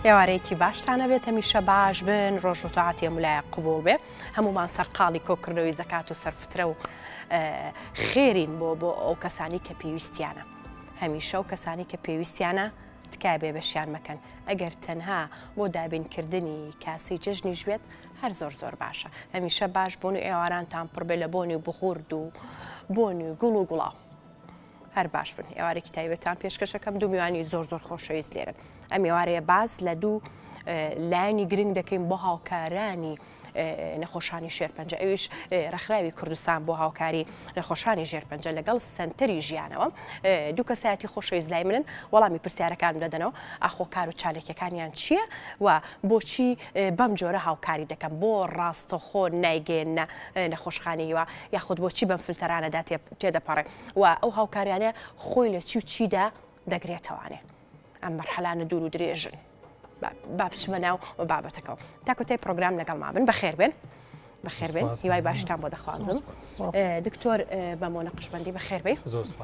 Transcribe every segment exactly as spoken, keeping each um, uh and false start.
ئێوارەیەکی باشتانە بێت هەمیشە باش بن ڕۆژ و تاعاتی هەمولایە قبول بێ هەمومان سەرقاڵی کۆکردنەوەی زەکات و سەرفترە و خێرین بۆ بۆ ئەو کەسانی کە پێویستیانە هەمیشە و کەسانی کە پێویستیانە تکای بێ بەشیان مەکەن ئەگەر تەنها بۆ دابینکردنی کاسی جژنیش بێت هەر زۆر زۆر باشە هەمیشە باش بوون و ئێوارانتان پڕ بێ لە بۆنی و بخورد و بۆنی و گوڵ و گوڵاو هەر باش بن ئێوارێکی تایبەتان پێشکەشەکەم دوو میوانی زۆر زۆر خۆشەویست لێرن ئەم ئێوارەیە باز لە دوو لایانی گرنگ دەکەین بۆ هاوکارانی نەخۆشانی ژێرپەنجە ئەویش ڕێکخراوی کوردستان بۆ هاوکاری نەخۆشانی ژێرپەنجە لەگەڵ سنتەری ژیانەوە دوو کەسایەتی خۆشەویست لای منن وەڵامی پرسیارەکان دەدەنەوە ئاخۆکار و چالێکەکانیان چییە و بۆچی بەم جۆرە هاوکاری دەکەم بۆ ڕاستەخۆ نایگەێنە نەخۆشخانەیەوە یاخود بۆچی بەم فلتەرانەدا تێدەپەڕێ و ئەو هاوکاریانە خۆی لە چی و چیدا دەگرێتەوانێ ئەم مەرحەلانە دوور و درێژن با بچمە ناو بابەتەکەەوە تاکوتەی پرۆگرام لەگەڵ مابن بەخێر بێن بەخێر بێن هیوای باشتان بۆ دەخوازم دکتۆر بەمۆ نەقشبەندی بەخێر بێ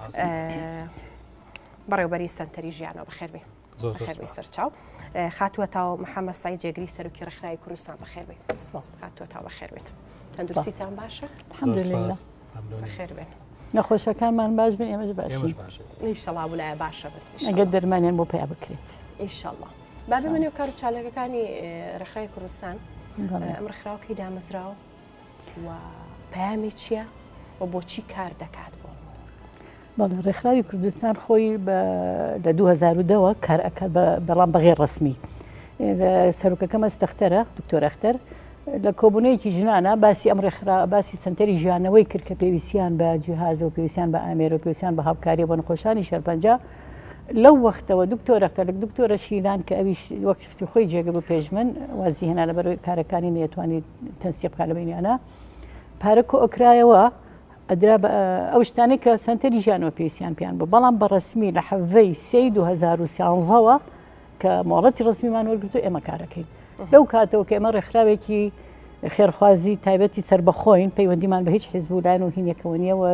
بەڕێوبەری سنتەری ژیانەوە بەخێر بێ بەخێر بێ سەرچاو خاتووەتەوە محەممەد سعید جێگری سەرۆکی ڕێکخراوی کوردستان بەخێر بێ خاتووەتەوە بەخێر بێت تەندروستیتان باشە بەخێر بێن نەخۆشەکانمان باش بن ئێمەش باشین ئینشەڵا وڵایە باشە بن ئەگەر دەرمانیان بۆ پیا بکرێت ئینشەڵا با بمەنێ و کار و چالەکەەکانی ڕێکخراوی کوردستان ئەم ڕێکخراوەکەی دامەزراوە و پەیامی چییە و بۆچی کار دەکات بۆ بەڵێ ڕێکخراوی کوردستان خۆی لە دوو هەزار و دەوە کار ئەکات بەڵام بەغێر ڕسمی سەرۆکەکەمە ستەختەرە دکتۆر ئەختەر لە کۆبوونەیەکی ژنانە باسی ئەم ڕێکخرا باسی سنتەری ژیانەوەی کرد کە پێویستیان بە جیهازە و پێویستیان بە ئامێرە و پێویستیان بە هاوکاری بۆ نەخۆشانی شێرپەنجە لەو وەختەوە دکتۆرەختە لە دکتۆرە شیلان کە ئەویش وەکتی خۆی جێگە بۆ پێشمن وازی هێنا لەبەرەوەی پارەکانی نێتوانی تەنسیە بکات لە بینیانە پارە کۆئۆکرایەوە ئەدرا ئەو شتانەی کە سنتەری ژیانەوە پێویستیان پێیان بوو بەڵام بە ڕسمی لە حەڤەی سێی دوو هەزار و سیانزەوە کە مۆڵەتی ڕسمیمان وەرگرتو ئێمە کارەکەین لەو کاتەوە کە ئێمە ڕێکخراوێکی خێرخوازی تایبەتی سربەخۆین پەیوەندیمان بە هیچ حیزب و لایەن و هینیەکەوە نییەوە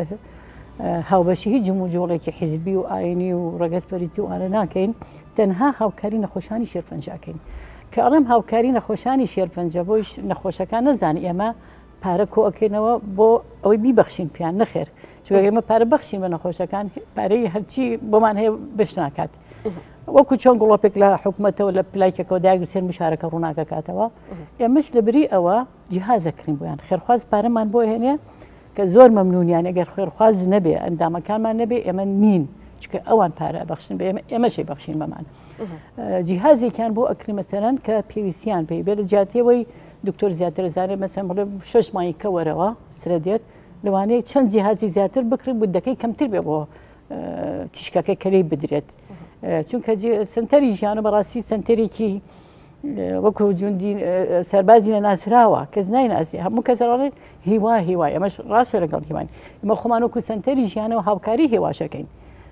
هاوبەشی هیچ جموجۆڵێکی حیزبی و ئاینی و ڕەگەزپەرستی و ئانە ناکەین تەنها هاوکاری نەخۆشانی شێرپەنجەکەین کە ئەڵێم هاوکاری نەخۆشانی شێرپەنجە بۆی نەخۆشەکان نەزانانی ئێمە پارە کۆئەکەینەوە بۆ ئەوەی بیبەخشین پیان نەخێر چونکە ئێمە پارە بەخشین بە نەخۆشەکان پارەی هەرچی بۆمان هەیە بەش ناکات وەکو چۆن گوڵۆپێک لە حکوومەتەوە لە پلایکەکەەوە داگرسێن مشارەکە ڕووناکە کاتەوە ئێمەش لەبری ئەوە جیهازەکرین بۆیان خێرخواز پارەمان بۆ هێنێ کە زۆر مەمنونیان ئەگەر خێرخواز نەبێ ئەندامەکانمان نەبێ ئێمە نین چکە ئەوان پارە بەخشن بە ئێمە ئێمەشی بەخشین بەمان جیهازێکیان بۆ ئەکری مەسەرەن کە پێویستیان پێی بێ لە جاتێەوەی دکتۆر زیاتر زانێ مەسەن بڵێ شش مای کەوەرەوە سرە دێت لەوانەیە چەند جیهازی زیاتر بکرێت بودەکەی کەمتر بێ بۆ تیشکەکەی کەلەی بدرێت چونکە سنتەری ژیانە بەڕاستی سنتەرێکی وەکو جوندی سەربازی لە ناسراوە کەس نایناسی هەموو کەسەڵێ هیوا هیوای ئەمەش ڕاستە لەگەڵ هیوان ئمە خۆمان وەکو سنتەری ژیانەوە هاوکاری هێواشەکەین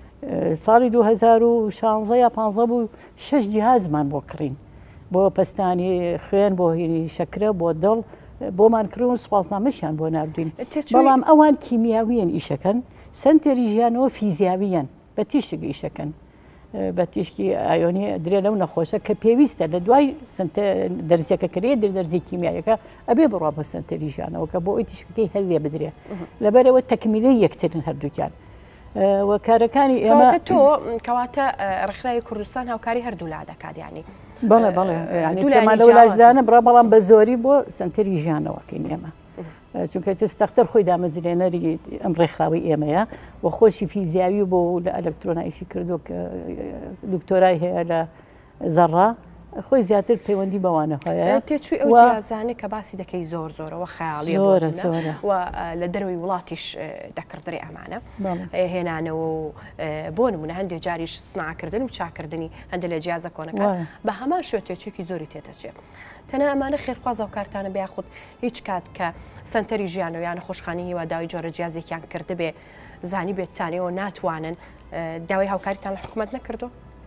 ساڵی دوو هەزار و شانزە یا پانزە بوو شش جیهازمان بۆ کڕین بۆ پەستانی خوێن بۆ هێنی شەکرە بۆ دڵ بۆمان کردن و سوپاسنامەشیان بۆ نردوین بەڵام ئەوان کیمیاویان ئیشەکەن سنتەری ژیانەوە فیزیاویەن بە تیشک ئیشەکەن بە تیشکی ئایۆنی درێ لەو نەخۆشە کە پێویستە لە دوای دەرزیەکە کرێ دەرزی کیمیایەکە ئەبێ بڕوا بە سنتەری ژیانەوە کە بۆ ئەوی تیشکەکەی هەلێ بدرێ لەبەرەوە تەکمیلەی یەکترن هەردووکیان وەکارەکانی ئێمە تۆ کەواتە ڕێکخراوی کوردستان هاوکاری هەردوو لا دەکات ینی بەڵێ بەڵێ لەو لاشدانە بڕا بەڵام بە زۆری بۆ سنتەری ژیانەوەکەین ئێمە چونکە چستەختەر خۆی دامەزرێنەری ئەم ڕێکخراوی ئێمەیە و خۆشی فیزیاوی بۆ لە ئەلکترۆنایشی کردو کە دکتۆرای هەیە لە زەڕا خۆی زیاتر پەیوەندی بەوانە هەیە تێچووی ئەو جیازانێ کە باسی دەکەی زۆر زۆرەوە خەیاڵی زۆرە زۆرە و لە دەروی وڵاتیش دەکردڕێ ئەمانە هێنانەوە و بۆ نمونە هەندێک جاریش سناکردن و چاکردنی هەندێک لە جیازە کۆنەکان بە هەمان شوێ تێچووکی زۆری تێتەچێت تەنە ئەمانە خێرخواز و کارتانە بیاخود هیچ کات کە سنتەری ژیانەوە یانە خۆشخانی هیواداوی جۆرە جیازێکیان کرده بێ زانی بێتانەوە ناتوانن داوای هاوکاریتان لە حکوومەت نەکردو؟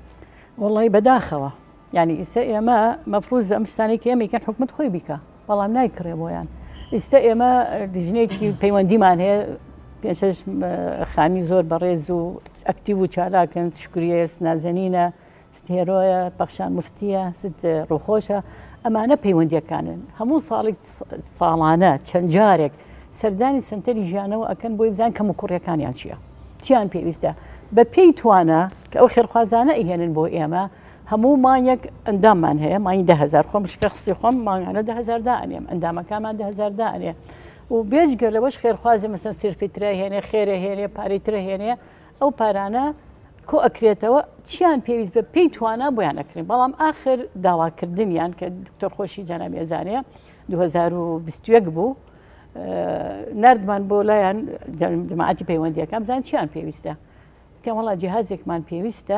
وڵی بەداخەوە یعنی ئیستا ئێمە مەفروض ئەم شتانێکی ئێمەکەن حکوومەت خۆی بیکە بەڵام نایکڕێ بۆیان ئیستا ئێمە ژنێکی پەیوەندیمان هەیە پێشش خانی زۆر بەڕێز و ئەکتیو و چالاکەن شکریە نازەنینە ستێرۆیە بەخشان مفتیە ست ڕووخۆشە ئەمانە پەیوەندیەکانن هەموو ساڵێک ساڵانە چەند جارێک سەردانی سنتەری ژیانەوە ئەکەن بۆی بزان کەم و کوڕیەکانیان چییە چیان پێویستە بە پێی توانە کە ئەو خێرخوازانە ئیهێنن بۆ ئێمە هەموو مانیەک ئەنداممان هەیە مای دههزار خۆم شکەخسی خۆم ماگانە دههزار دائنێم ئەندامەکانمان دههزار دائنێ و بێجگە لەوەش خێرخوازی مەسەن سرفیترە هێنێ خێرە هێنێ پارەیترە هێنێ ئەو پارانە کۆ ئەکرێتەوە چیان پێویست بە پێی توانە بۆیان ئەکرین بەڵام ئاخر داواکردنیان کە دکتۆر خۆشی جەنابی ئێزانەیە دوو هەزار و بیست و یەک بوو نردمان بۆ لایەن جەماعەتی پەیوەندیەکان بزان چیان پێویستە تێم وەڵا جیهازێکمان پێویستە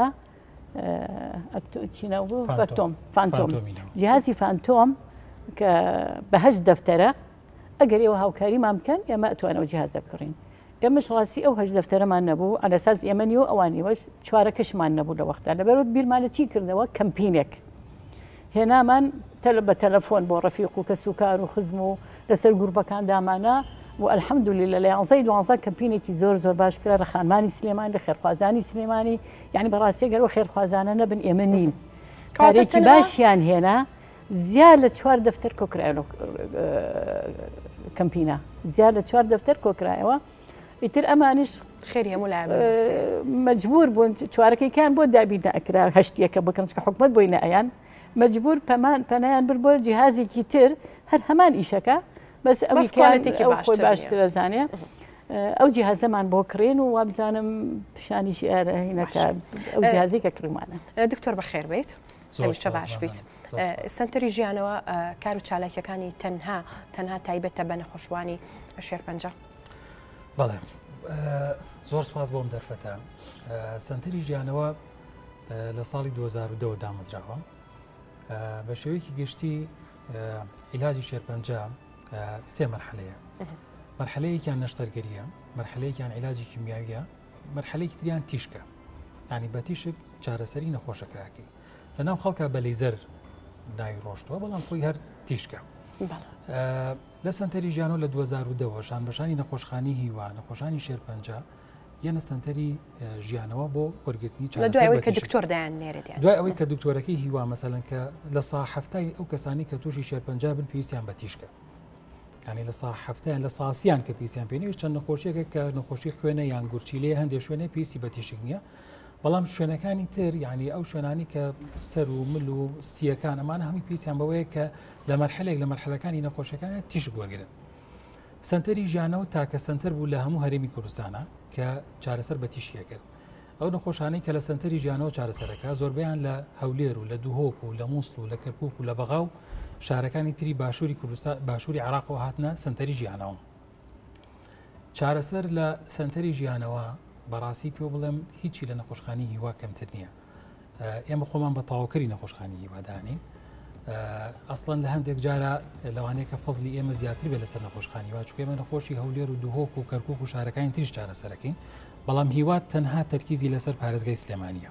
فانتۆم فانتۆم جیهازی فانتۆم کە بەهەشت دەفتەرە ئەگەر ئێوە هاوکاریمان بکەن ئێمە ئەتوانەوە جیهازە بکڕین ئێمەش ڕاستی ئەو هەش دەفتەرەمان نەبوو ئەلەساس ئێمەنی و ئەوانیوەش چوارەکەشمان نەبوو لە وەختا لەبەرەوە بیرمانە چی کردەوە کەمپینێک هێنامان بە تەلەفۆن بۆ ڕەفیق و کە سوکار و خزم و لەسەر گروپەکان دامانە و ئەلحەمدولیلە لە یانزەی دوانزە کەمپینێکی زۆر زۆر باشکرا لە خانمانی سلێمانی لە خێرخوازانی سلێمانی یعنی بەڕاستی گەرەوە خێرخوازانە نەبن ئێمە نین کارێکی باشیان هێنا زیاد لە چوار دەفتەر کۆکرایەوە کەمپینە زیاد لە چوار دەفتەر کۆکرایەوە ئیتر ئەمانش خێری هەموو لای مەجبور بوون چوارەکەیکان بۆ دابینە ئەکرا هەشتیەکە بکەن کە حکومەت بۆی نەئەیان مەجبور پەمان پەنایان بر بۆ جیهازێکی تر هەر هەمان ئیشەکە بەس ئەوەیەکی باشترە زانێ ئەو جیهازەمان بۆ کڕێن و وابزانم پیشانیشی ئارەهینەکە ئەو جیهازی کە کڕمانە دکتۆر بەخێر بیت هەمیشە باش بیت سنتەری ژیانەوە کار و چالاکیەکانی تەنها تەنها تایبەتە بە نەخۆشوانی شێرپەنجە بەڵێ زۆر سپاس بۆم دەرفەتە سنتەری ژیانەوە لە ساڵی دوو هەزار و دە دامەزراوە بە شێوەیەکی گشتی عیلاجی شێرپەنجە سێ مەرحەلەیە مەرحەلەیەکیان نەشتەرگەریە مەرحەلەیەکیان عیلاجی کیمیاویە مەرحەلەیەکی تریان تیشکە یعنی بە تیشک چارەسەری نەخۆشەکەیەکی لەناو خەڵکە بە لەیزەر ناوی ڕۆشتووە بەڵام خۆی هەر تیشکە لە سنتەری ژیانەوە لە دوو هەزار و دە شان بەشانی نەخۆشخانی هیوا نەخۆشانی شێرپەنجە یەنە سنتەری ژیانەوە بۆ وەرگرتنی دوای ئەوەی کە دکتۆر دایانێرێت دوای ئەوەی کە دکتۆرەکەی هیوا مەسەلەن کە لە سا هەفتای ئەو کەسانی کە تووشی شێرپەنجە بن پێویستیان بە تیشکە ینی لە سا هەفتیان لە ساسییان کە پێویستیان پێنیویست چەند نەخۆشیێکە کە نەخۆشی خوێنە یان گورچیلێ هەندێک شوێنە پێویستی بە تیشک نییە بەڵام شوێنەکانی تر یعنی ئەو شوێنانی کە سەر و مل و سیەکان ئەمانە هەمی پێویستیان بەوەیە کە لە مەرحەلێک لە مەرحەلەکانی نەخۆشەکان تیشک وەرگرن سنتەری ژیانەوە تاکە سنتەر بوو لە هەموو هەرێمی کوردستانە کە چارەسەر بە تیشکە کرد ئەو نەخۆشانەی کە لە سنتەری ژیانەوە چارەسەرەکە زۆربیان لە هەولێر و لە دووهۆک و لە مووسڵ و لە کەرکووک و لە بەغاو شارەکانی تری باشووری کوردستان باشووری عێراقەوە هاتنە سنتەری ژیانەوە چارەسەر لە سنتەری ژیانەوە بەڕاستی پێ بڵێم هیچی لە نەخۆشخانی هیوا کەمتر نییە ئێمە خۆمان بە تاواکەری نەخۆشخانی هیوادانین ئەسڵەن لە هەندێک جارە لەوانەیە کە فەزلی ئێمە زیاتر بێ لەسەر نەخۆشخانیوا چونکە ئێمە نەخۆشی هەولێر و دووهۆک و کەرکووک و شارەکانی تریش چارەسەرەکەین بەڵام هیوا تەنها تەرکیزی لەسەر پارێزگای سلێمانیە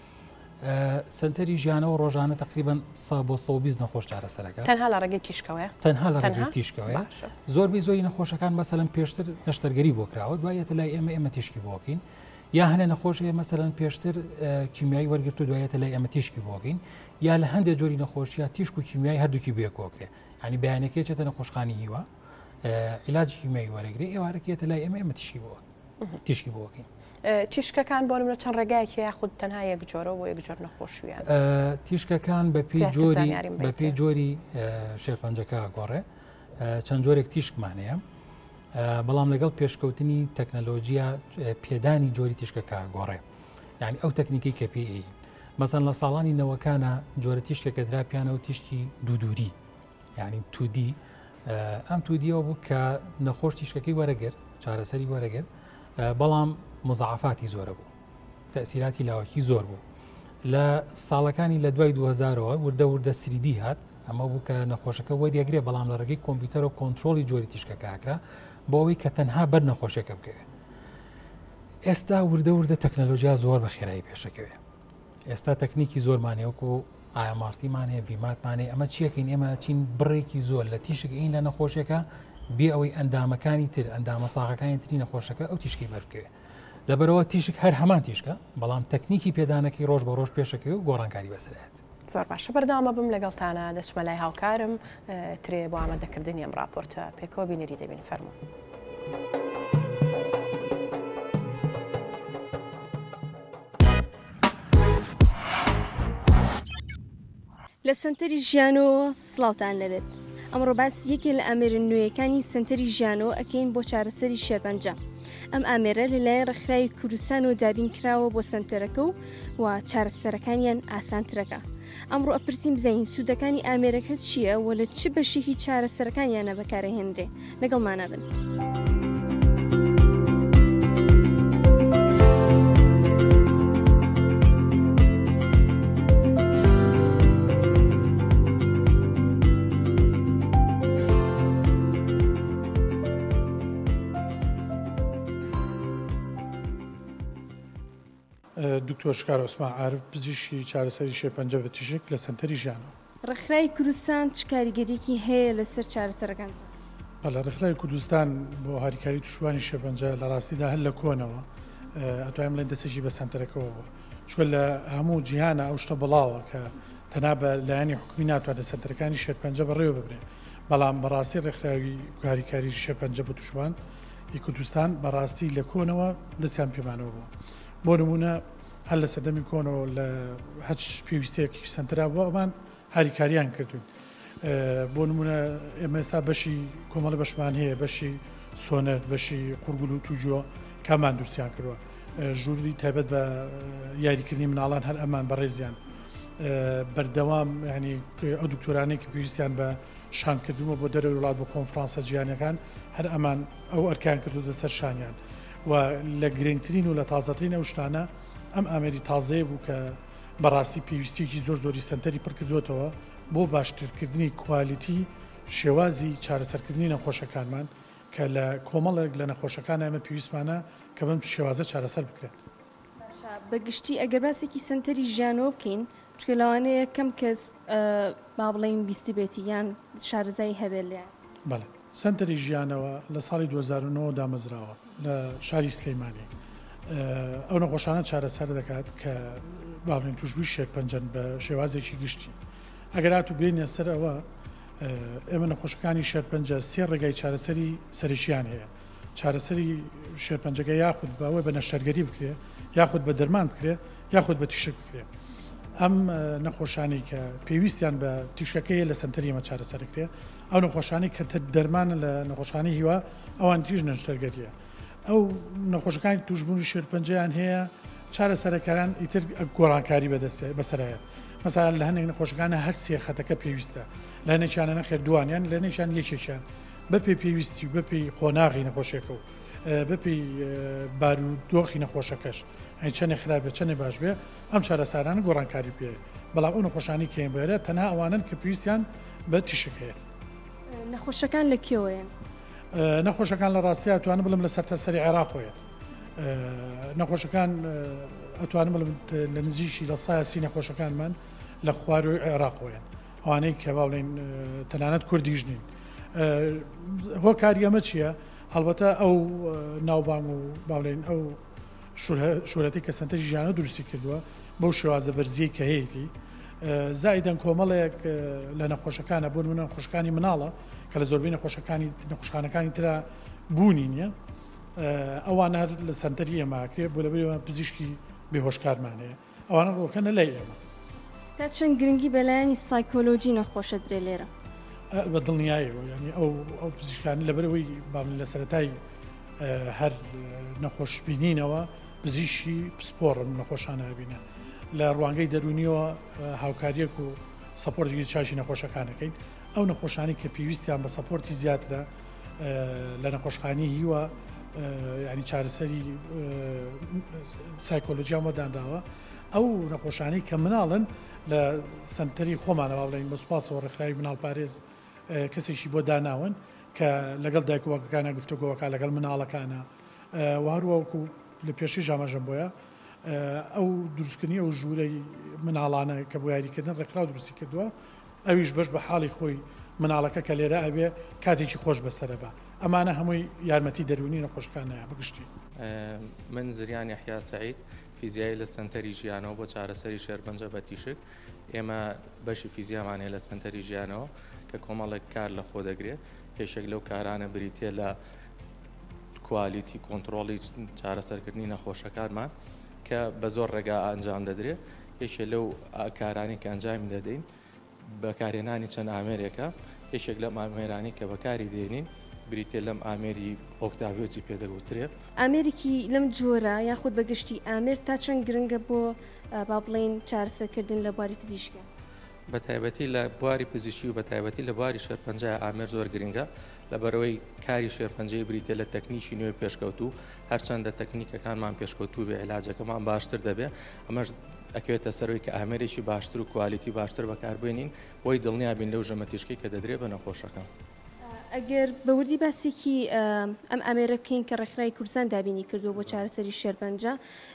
سنتەری ژیانەوە ڕۆژانە تقریبان سا بۆ سە و بیست نەخۆش چارەسەرەکە تەنها لە ڕێگەی تیشکەوەیە تەنها لە ڕێگەی تیشکەوەیە زۆربەی زۆری نەخۆشەکان مەسەلەن پێشتر نەشتەرگەری بۆ کراوە دوایەتە لای ئێمە ئێمە تیشکی بۆکەین یا هەنە نەخۆشیە مەسەلەن پێشتر کیمیایی وەرگرت و دوایەتە لای ئەمە تیشکی بۆکەین یا لە هەندێک جۆری نەخۆشیە تیشک و کیمیایی هەردووکی بێکۆکرێ ینی بەیانەکەی چێتە نەخۆشخانی هیوا عیلاجی کیمیایی وەرەگرێ ئێوارەکێتە لای ئێمە ئێمە تیشکی بۆ تیشکی بۆکەین تیشکەکان بۆ منە چەند ڕێگایەکی یاخود تەنها یەک جۆرە و یەک جۆر نەخۆشییان تیشکەکان بە پێی جۆری بە پێی جۆری شێرپەنجەکە گۆڕێ چەند جۆرێک تیشکمانەیە بەڵام لەگەڵ پێشکەوتنی تەکنەلۆژیە پێدانی جۆری تیشکەکە گۆڕێ یعنی ئەو تەکنیکی کە پێ مەسەن لە ساڵانی نەوەکانە جۆرە تیشکێکە دراپیانە و تیشکی دوودووری یعنی تودی ئەم تودیەوە بوو کە نەخۆش تیشکەکەی وەرەگەر چارەسەری وەرەگەر بەڵام مزعفاتی زۆرە بوو تەسیراتی لاوەکی زۆر بوو لە ساڵەکانی لە دوای دوو هەزارەوە وردە وردە سریدی هات ئەمە بوو کە نەخۆشەکە وەریەگرێ بەڵام لە ڕێگەی کۆمپیوتەر و کۆنتترۆلی جۆری تیشکەکەکرا بۆ ئەوەی کە تەنها بەر نەخۆشیەکە بکەوێت ئێستا وردە وردە تەکنەلۆژیا زۆر بە خێرایی پێشەکەوێ ئێستا تەکنیکی زۆرمانەیەکو ئایمارتیمانەیە ڤیماتمانەیە ئەمە چیەکەین ئێمە چین بڕێکی زۆر لە تیشک ئین لە نەخۆشیەکە بێ ئەوەی ئەندامەکانی تر ئەندامە ساغەکانی تری نەخۆشەکە ئەو تیشکی بەرکەوێت لەبەرەوە تیشک هەر هەمان تیشکە بەڵام تەکنیکی پێدانەکەی ڕۆژ بە ڕۆژ پێشەکەی و گۆڕانکاری بەسرێت. زۆر باشە بەردەوامە بم لەگەڵتانە دەچمە لای هاوکارم ترێ بۆ ئامادەکردنی ئەم راپۆرتە پێکەوە بینەری دەبین فەرموو. لە سنتەری ژیانەوە سڵاوتان لەبێت. ئەمڕۆ باس یەکێ لە ئامێرە نوێیەکانی سنتەری ژیانەوە ئەکەین بۆ چارەسەری شێرپەنجە. ئەم ئامێرە لەلایەن ڕێکخراوی کوردستان و دابین کراوە بۆ سنتەرەکە و و چارەسەرەکانیان ئاسانترەکە. ئەمڕۆ ئەپرسیم بزین سوودەکانی ئامێرەکە چییە و لە چ بەشێکی چارەسەرەکانیانە بەکارەهێنرێ لەگەڵمانە بن. دکتۆر شکار عوسمان عارف پزیشکی چارەسەری شێرپەنجە بە تیشک لە سنتەری ژیانەوە. ڕێکخراوی کوردستان چ کاریگەریەکی هەیە لەسەر چارەسەرەکان؟ بەڵێ ڕێکخراوی کوردستان بۆ هاریکاری توشوانی شێرپەنجە لە ڕاستیدا هەر لە کۆنەوە ئەتوانم بڵێن دەستێکی بە سنتەرەکەەوە بووە چۆن لە هەموو جیهانە ئەو شتە بڵاوە کە تەنها بە لایەنی حکومی ناتوانێت سنتەرەکانی شێرپەنجە بەڕێوە ببرێ بەڵام بەڕاستی ڕێکخراوی هاریکاری شێرپەنجە بە توشوان ی کوردستان بەڕاستی لە کۆنەوە دەستیان پێمانەوە بووە. بۆ نمونە هەر لە سەردەمی کۆنەوە لە هەچ پێویستەیەکی سنتەرا بۆ ئەمان هاریکاریان کردوین. بۆ نمونە ئێمە ئێستا بەشی کۆمەڵە بەشمان هەیە بەشی سۆنەر بەشی قورگول و توجووە کامان دووسیان کردووە ژووری تایبەت بە یاریکردنی مناڵان هەر ئەمان بەڕێزیان بەردەوام ینی ئەو دکتۆرانەی کە پێویستیان بە شانکردنەوە بۆ دەرەوەی وڵات بۆ کۆنفرانسە جیهانیەکان هەر ئەمان ئەو ئەرکیان کردو دەسەر شانیان و لە گرنگترین و لە تازەترین ئەو شتانە ئەم ئامێری تازەیە بوو کە بەڕاستی پێویستیکی زۆر زۆری سنتەری پڕ کردوێتەوە بۆ باشترکردنی کوالیتی شێوازی چارەسەرکردنی نەخۆشەکانمان کە لە کۆمەڵێک لە نەخۆشەکان ئەمە پێویستمانە کە بم شێوازە چارەسەر بکرێت. بەگشتی ئەگەر باسێکی سنتەری ژیانەوە بکەین چکە لەوانەیە کەم کەس با بڵێن بیستی بێتی یان شارەزایی هەبێت لێیان. بەڵێ سنتەری ژیانەوە لە ساڵی دوو هەزار و نۆ دامەزراوە لە شاری سلەیمانی. ئەو نەخۆشانە چارەسەر دەکات کە باڵێن توشبووی شێرپەنجەن بە شێوازێکی گشتی. ئەگەر هاتو بێنە سەر ئەوە ئێمە نەخۆشەکانی شێرپەنجە سێ ڕێگای چارەسەری سەرچیان هەیە. چارەسەری شێرپەنجەکە یاخود بەوەی بە نەشتەرگەری بکرێ یاخود بە دەرمان بکرێ یاخود بە تیشک بکرێ. ئەم نەخۆشانی کە پێویستیان بە تیشەکەی لە سنتەری ئەمە چارەسەرکرێ ئەو نەخۆشانی کە دەرمانە لە نەخۆشانی هیوا ئەوان تیژ نەشتەرگەریە. ئەو نەخۆشەکانی توشبوونی شێرپەنجەیان هەیە چارەسەرەکاران ئیتر گۆڕانکاری بەدەست بەسەرایەت. مەسەڵەن لە هەندێک نەخۆشەکانە هەر سێ خەتەکە پێویستە لە نێکیانە نەخێر دوانیان لە نێکیان یەکێکیان بەپێی پێویستی و بەپێی قۆناغی نەخۆشیەکە و بەپێی بارودۆخی نەخۆشەکەش ئەی چەندێ خراپێ چەندێ باش بێ ئەم چارەسارانە گۆڕانکاری پێ بەڵام ئەو نەخۆشانی کێن بێرە تەنها ئەوانن کە پێویستیان بە تیشکەیەت. نەخۆشەکان لەکوێوەیەن؟ نەخۆشەکان لە ڕاستی ئەتوانم بڵم لە سەرتاسەری عێراقۆیەت. نەخۆشەکان ئەتوانم بڵم لە نزیکی لە سایسی نەخۆشەکانمان لە خواروی عێراقۆیان ئەوانەی کە باڵێن تەنانەت کوردیش نین. هۆکاری ئەمە چییە؟ هەڵبەتە ئەو ناوبانگ و باڵێن ئەو شوورەتی کە سنتەری ژیانە دروستی کردووە بەو شێوازە بەرزیی کە هەیەی زائیدەن کۆمەڵێک لە نەخۆشەکانە بۆ نمونە نەخۆشەکانی مناڵە کە لە زۆربەی نەخۆشەکانی نەخۆشخانەکانی ترا بوونی نییە ئەوان هەر لە سنتەری ئێماکرێت بۆ لەبەرەوە پزیشکی بێهۆشکارمانەیە ئەوانە ڕۆکەنە لای ئێمە. تا چەند گرنگی بەلایانی سایکۆلۆجی نەخۆشە درێ لێرە؟ بە دڵنیایەوە ینی ئەو ئەو پزیشکانی لەبەرەوەی باڵێن لە سەرەتای هەر نەخۆشببینینەوە پزیشکی پسپۆڕن نەخۆشانە بینە لە ڕوانگەی دەرونیەوە هاوکاریەک و سەپۆرتی چاشی نەخۆشەکانەکەین ئەو نەخۆشانی کە پێویستیان بە سەپۆرتی زیاترە لە نەخۆشخانی هیوە ینی چارەسەری سایکۆلۆجیان وەدانراوە ئەو نەخۆشانی کە مناڵن لە سنتەری خۆمانەوە بڵین بە سوپاسەوە ڕێکخراوی مناڵ پارێز کەسێکی بۆ داناون کە لەگەڵ دایکوەکەکانە گفتوگۆوەکە لەگەڵ مناڵەکانە وهروەکو لە پێشی ژامەژەم بۆیە ئەو دروستکردنی ئەو ژوورەی مناڵانە کە بۆ یاریکردن ڕێکخراو دروستی کردووە ئەویش بەش بە حاڵی خۆی مناڵەکە کە لێرە ئەبێ کاتێکی خۆش بەسەرە بە ئەمانە هەمووی یارمەتی دەرونی نەخۆشەکانەیە بگشتی. من زریانی حیا سعید فیزیایی لە سنتەری ژیانەوە بۆ چارەسەری شێرپەنجە بە تیشک ئێمە بەشی فیزیامانەیە لە سنتەری ژیانەوە کە کۆمەڵێک کار لە خۆ دەگرێت پێشێک لەو کارانە بریتە لە کوالیتی کۆنتترۆلی چارەسەرکردنی نەخۆشەکانمان کە بە زۆر ڕێگا ئەنجام دەدرێت یەکێک لەو کارانی کە ئەنجام دەدەین بەکارهێنانی چەند ئامێرێکە یەکێک لەم ئامێرانی کە بەکاری دێنین بریتێ لەم ئامێری ئۆکتاڤۆسی پێدەگوترێ ئامێرێکی لەم جۆرە یاخود بەگشتی ئامێر تا چەند گرنگە بۆ با بڵێن چارەسەرکردن لە بواری پزیشکە بە تایبەتی لە بواری پزیشکی و بە تایبەتی لە بواری شێرپەنجە ئامێر زۆر گرنگە لەبەرەوەی کاری شێرپەنجەی بریتێ لە تەکنیکی نوێ پێشکەوتوو هەرچەندە تەکنیکەکانمان پێشکەوتوو بێ علاجەکەمان باشتر دەبێ ئەمەش ئەکەوێتە سەرەوەی کە ئامێرێکی باشتر و کوالیتی باشتر بەکاربێنین بۆی دڵنیا بین لەو ژەمەتیشکی کە دەدرێ بە نەخۆشەکان. ئەگەر بەوردی باسێکی ئەم ئامێرە بکەین کە ڕێکخراوی کوردستان دابینی کردو بۆ چارەسەری شێرپەنجە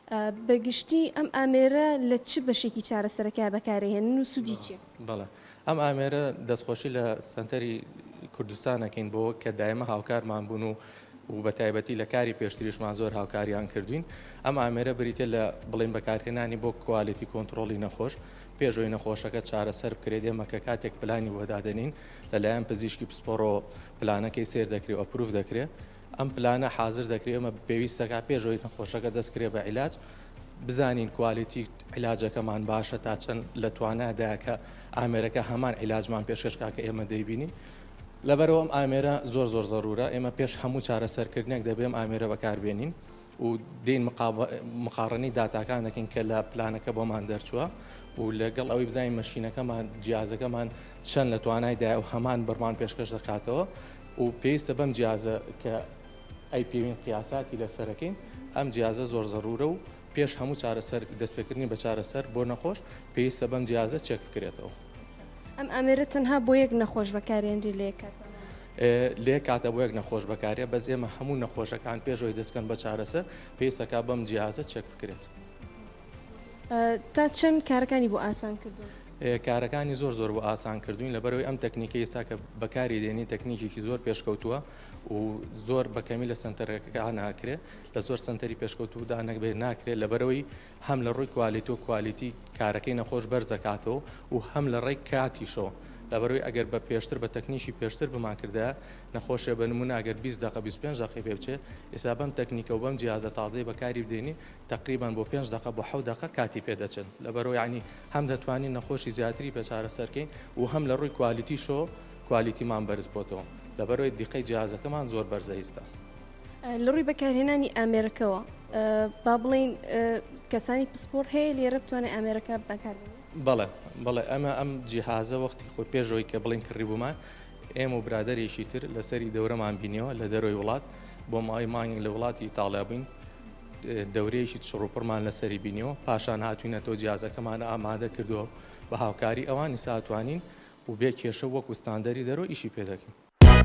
بەگشتی ئەم ئامێرە لە چ بەشێکی چارەسەرەکە بەکارهێنن و سوودی چیە؟ بەڵێ ئەم ئامێرە دەستخۆشی لە سنتەری کوردستانەکەین بۆ کە دایمە هاوکارمان بوون و و بە تایبەتی لە کاری پێشتریشمان زۆر هاوکاریان کردوین ئەم ئامێرە بریتە لە بڵین بەکارهێنانی بۆ کوالیتی کۆنتترۆلی نەخۆش پێشۆی نەخۆشەکە چارەسەر بکرێت ئێمە کە کاتێک پلانی وەدادەنین لەلایەن پزیشکی پسپۆڕۆ پلانەکەی سێر دەکرێت ئەپروف دەکرێت ئەم پلانە حاضر دەکرێت ئەمە پێویستەکە پێشۆی نەخۆشەکە دەستکرێت بە عیلاج بزانین کوالیتی عیلاجەکەمان باشە تا چەند لە توانادایە کە ئامێرەکە هەمان عیلاجمان پێشکەشکا کە ئێمە دەیبینی لەبەرەوە ئەم ئامێرە زۆر زۆر زەرورە ئێمە پێش هەموو چارەسەرکردنێک دەبێم ئامێرە بەکاربێنین و دین مقاڕنی داتاکان دەکەین کە لە پلانەکە بۆمان دەرچووە و لەگەڵ ئەوەی بزانین مەشینەکەمان جیازەکەمان چەند لە توانایدا و هەمان بڕمان پێشکەش دەکاتەوە و پێویستە بەم جیازە کە ئەی پێوین قیاساتی لەسەرەکەین ئەم جیازە زۆر زەرورە و پێش هەموو چارەسەر دەستپێکردنی بە چارەسەر بۆ نەخۆش پێویستە بەم جیازە چێک بکرێتەوە. ئەم ئامێرە تەنها بۆ یەک نەخۆش بەکارهێنری لێ کاتە لێ کاتە بۆ یەک نەخۆش بەکارێ بەس ئێمە هەموو نەخۆشەکان پێشەوەی دەستکەن بە چارەسەر پێویستەکە بەم جیازە چێک بکرێت. تا چەند کارەکانی بۆ ئاسان کردوون؟ کارەکانی زۆر زۆر بۆ ئاسان کردوین لەبەرەوەی ئەم تەکنیکە ئێستا کە بەکاری دێنی تەکنیکێکی زۆر پێشکەوتووە و زۆر بەکەمی لە سنتەرەکە ناکرێت لە زۆر سنتەری پێشکەوتوودا نەکبێ ناکرێت لەبەرەوەی هەم لە ڕووی کوالیتی و کوالیتی کارەکەی نەخۆش بەرزەکاتەوە و هەم لە ڕێی کاتیشەوە لەبەرەوەی ئەگەر بە پێشتر بە تەکنیکی پێشتر بماکردە نەخۆشە بە نمونە ئەگەر بیست دقیقە بیست و پێنج دقیقە پێ بچێت ئێستا بەم تەکنیکە و بەم جیازە تازەی بەکاری بدێنی تقریبان بۆ پێنج دقیقە بۆ حەوت دقیقە کاتی پێدەچن لەبەرەوەی یعنی هەم دەتوانین نەخۆشی زیاتری بە چارەسەرکەین و هەم لە ڕووی کوالیتیشەوە کوالیتیمان بەرز بۆتەوە لەبەرەوەی دیقەی جیازەکەمان زۆر بەرزەیستە. لە ڕووی بەکارهێنانی ئامێرەکەەوە با بڵین کەسانی پسپۆر هەیە لێرە بتوانێت ئامێرەکە بەکاربێنێت؟ بەڵێ بەڵێ ئەمە ئەم جیهازە وەختی خۆی پێشەوەی کە بڵین کڕی بوومان ئێمە و برادەرێکی تر لەسەری دەورەمان بینیەوە لە دەرەوەی وڵات بۆ مای مانگ لە وڵاتی ئیتاڵیا بووین دەورەیەکی چڕوپڕمان لەسەری بینیەوە پاشان هاتوینە تۆ جیازەکەمانە ئامادە کردووە بە هاوکاری ئەوانی ساتوانین و بێ کێشە وەکو ستاندەری دەرەوە ئیشی پێ دەکەین.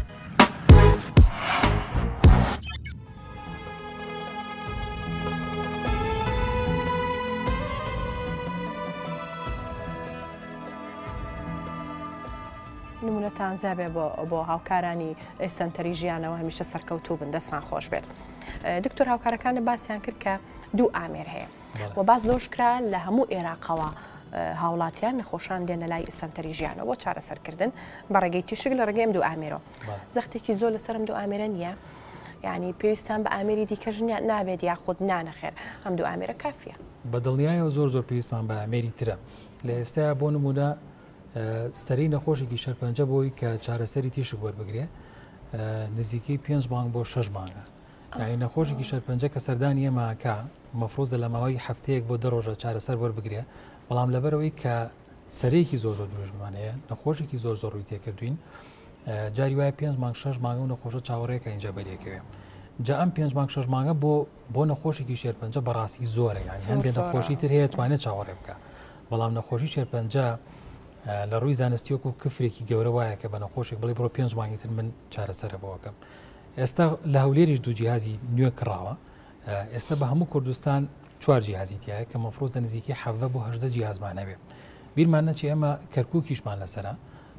نمونەتان زابێ بۆ هاوکارانی سنتەری ژیانەوە هەمیشە سەرکەوتوو بن دەستان خۆش بێت. دکتۆر هاوکارەکانە باسییان کرد کە دوو ئامێر هەیە و باس لۆش کرا لە هەموو عێراقەوە هاوڵاتیان نەخۆشان دێنە لای سنتەری ژیانەوە بۆ چارەسەرکردن بە ڕێگەی تیشک لە ڕێگەی ئەم دوو ئامێرەوە زەختێکی زۆر لەسەرم دوو ئامێرە نییە یعنی پێویستان بە ئامێری دیکەژ نابێت یاخود نانەخێر ئەم دوو ئامێرە کافیە. بە دڵنیایەوە زۆر زۆر پێویستمان بە ئامێری ترە لە ئێستا بۆ نمونە سەری نەخۆشێکی شەرپەنجە بۆی کە چارەسەری تیشک وەربگرێ نزیکەی پێنج مانگ بۆ شەش مانگە یعنی نەخۆشێکی شەرپەنجە کە سەردانی ئێماکە مەفرۆزە لە ماوەی هەفتەیەک بۆ دە ڕۆژە چارەسەر وەربگرێ بەڵام لەبەرەوەی کە سەرەیەکی زۆر زۆر دروژمانەیە نەخۆشێکی زۆر زۆر ڕووی تێکردوین جاری وایە پێنج مانگ شەش مانگە و نەخۆشە چاوەڕێکە اینجا بەریەکەوێ جا ئەم پێنج مانگ شەش مانگە بۆ بۆ نەخۆشێکی شێرپەنجە بەڕاستی زۆرە یعنی هەندێک نەخۆشی تر هەیە توانێت چاوەڕێ بکە بەڵام نەخۆشی شێرپەنجە لە ڕووی زانستی وەکو کفرێکی گەورە وایە کە بە نەخۆشێک بڵێ بڕۆ پێنج مانگی تر من چارەسەرە بۆەکەم. ئێستا لە هەولێریش دوو جیهازی نوێ کڕاوە ئێستا بە هەموو کوردستان چوار جیهازیتیایە کە مەفرۆزە نزیکی حەڤە بۆ هەژدە جیهازمان هەبێ بیرمان نەچی ئەمە کەرکووکیشمان لەسەرە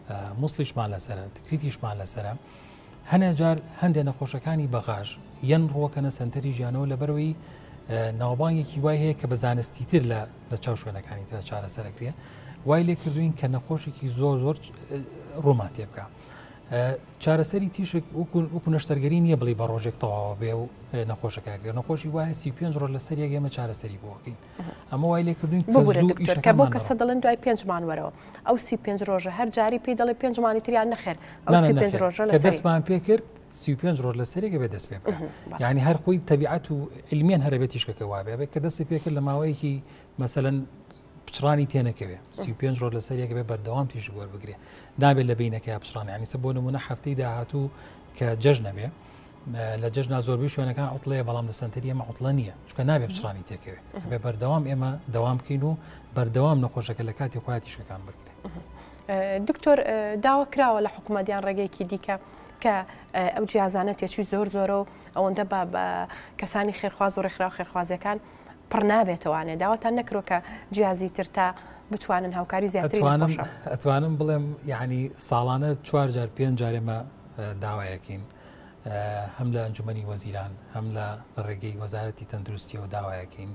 موسڵیشمان لەسرە تکریتیشمان لەسرە هەنێ جار هەندێک نەخۆشەکانی بەغاژ یەن ڕۆکەنە سنتەری ژیانەوە لەبەرەوەی ناوبانگێکی وای هەیە کە بە زانستی تر لە لە چاو شوێنەکانی ترە چارەسەرەکرێ وای لێ کردوین کە نەخۆشێکی زۆر زۆر ڕۆمان تێ بکە چارەسەری تیشک وەکو نەشتەرگەری نییە بڵێ بە ڕۆژێک تەواوە بێ و نەخۆشەکەگرێت نەخۆشی وایە سی پێنج ڕۆژ لەسەر یەگەمە چارەسەری بۆکەین ئەمە وای لێ کردوین کە بۆ کەسە دەڵێن دوای پێنجمان وەرەوە ئەو سی پێنج ڕۆژە هەر جاری پێی دەڵێ پێنجمانی تریان نەخێر کە دەستمان پێ کرد سی پێنج ڕۆژ لەسەرێکە بێ دەست پێ بکە یعنی هەر خۆی تەبیعەت و علمیان هەرە بێت تیشکەکە وابێ بێت کە دەستی پێکرد لە ماوەیەکی مەسەلەن پچرانی تێنەکەوێ سی پێنج ڕۆژ لەسەرێکە بێ بەردەوام پیش گۆر بگرێ نابێت لە بینەکەی پچرانی ینی سە بۆ نمونە هەفتەی داهاتوو کە جەژ نەبێ لە جەژنا زۆربەی شوێنەکان عوتڵەیە بەڵام لە سنتەری ئێمە عوتڵە نییە چکە نابێت پچرانی تێکەوێ بێ بەردەوام ئێمە دەوام بکەین و بەردەوام نەخۆشەکە لە کاتی خۆیان تیشکەکان بگرێت. دکتۆر داوا کراوە لە حکوومەتیان ڕێگەیەکی دیکە کە ئەو جیازانە تێچوی زۆر زۆرە و ئەوەندە بە کەسانی خێرخواز و ڕێکخراو خێرخوازیەکان پڕ نابێتەوانێ داواتان نەکرۆ کە جیازی تر تا بتوانن هاوکاری زیاتری ئەتوانم بڵێم یعنی ساڵانە چوار جار پێنج جارێمە داوایەکەین هەم لە ئەنجومەنی وەزیران هەم لە ڕێگەی وەزارەتی تەندروستیەوە داوایەکەین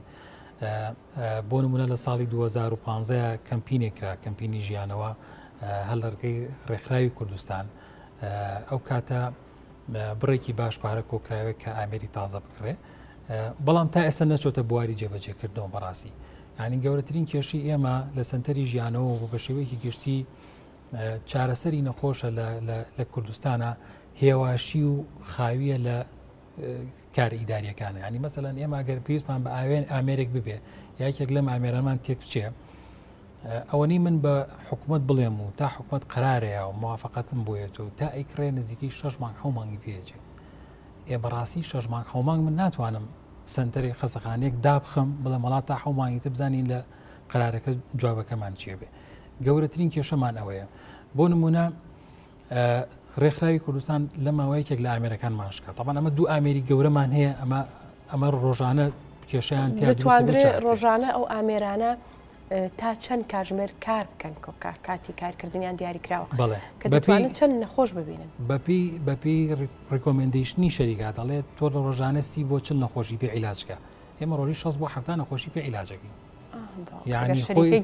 بۆ نمونە لە ساڵی دوو هەزار و پانزە کەمپینێکرا کەمپینی ژیانەوە هەل لەرگەی ڕێکخراوی کوردستان ئەو کاتە بڕێکی باش پارە کۆکراوێت کە ئامێری تازە بکڕێ بەڵام تا ئێستا نەچۆتە بواری جێبەجێکردنەوە بەڕاستی ینی گەورەترین کێشی ئێمە لە سنتەری ژیانەوە بە شێوەیەکی گشتی چارەسەری نەخۆشە لە کوردستانە هێواشی و خاویە لە کار ئیداریەکانە ینی مەسەلەن ئێمە گەر پێویستمان بە ئاوێن ئامێرێک ببێ یاکێک لەم ئامێرەمان تێک بچێ ئەوەنی من بە حکوومەت بڵێم و تا حکوومەت قرارەیە و موافقەتم بۆیێت و تا ئەیکڕێ نزیکی شەش مانگ حەو مانگی پێچێ ئێ بەڕاستی شەش مانگ حەو مانگ من ناتوانم سنتەری خەسەخانەیەک دابخەم بڵێ وڵات تا حەو مانگی بزانین لە قرارەکە جوابەکەمان چێ بێ گەورەترین کێشەمان ئەوەیە بۆ نمونە ڕێکخراوی کوردستان لە ماوەیەکێک لە ئامێرەکان ماشکە تاوان ئەمە دوو ئامێری گەورەمان هەیە ئەمە ئەمە ڕۆژانە کێشیان دەتوانرێت ڕۆژانە ئەو ئامێرانە تا چەند کاتژمێر کار بکەن کۆکا کاتی کارکردنیان دیاری کراوە بڵێ کە دەتوانن چەند نەخۆش ببینن بەپی بەپی ڕیکۆمندیشنی شەریکا دەڵێت تۆ لە ڕۆژانە سی بۆ چل نەخۆشی پێ عیلاجکە ئێمە ڕۆژی شەش بۆ هەفتە نەخۆشی پێ عیلاجەکەی یعنی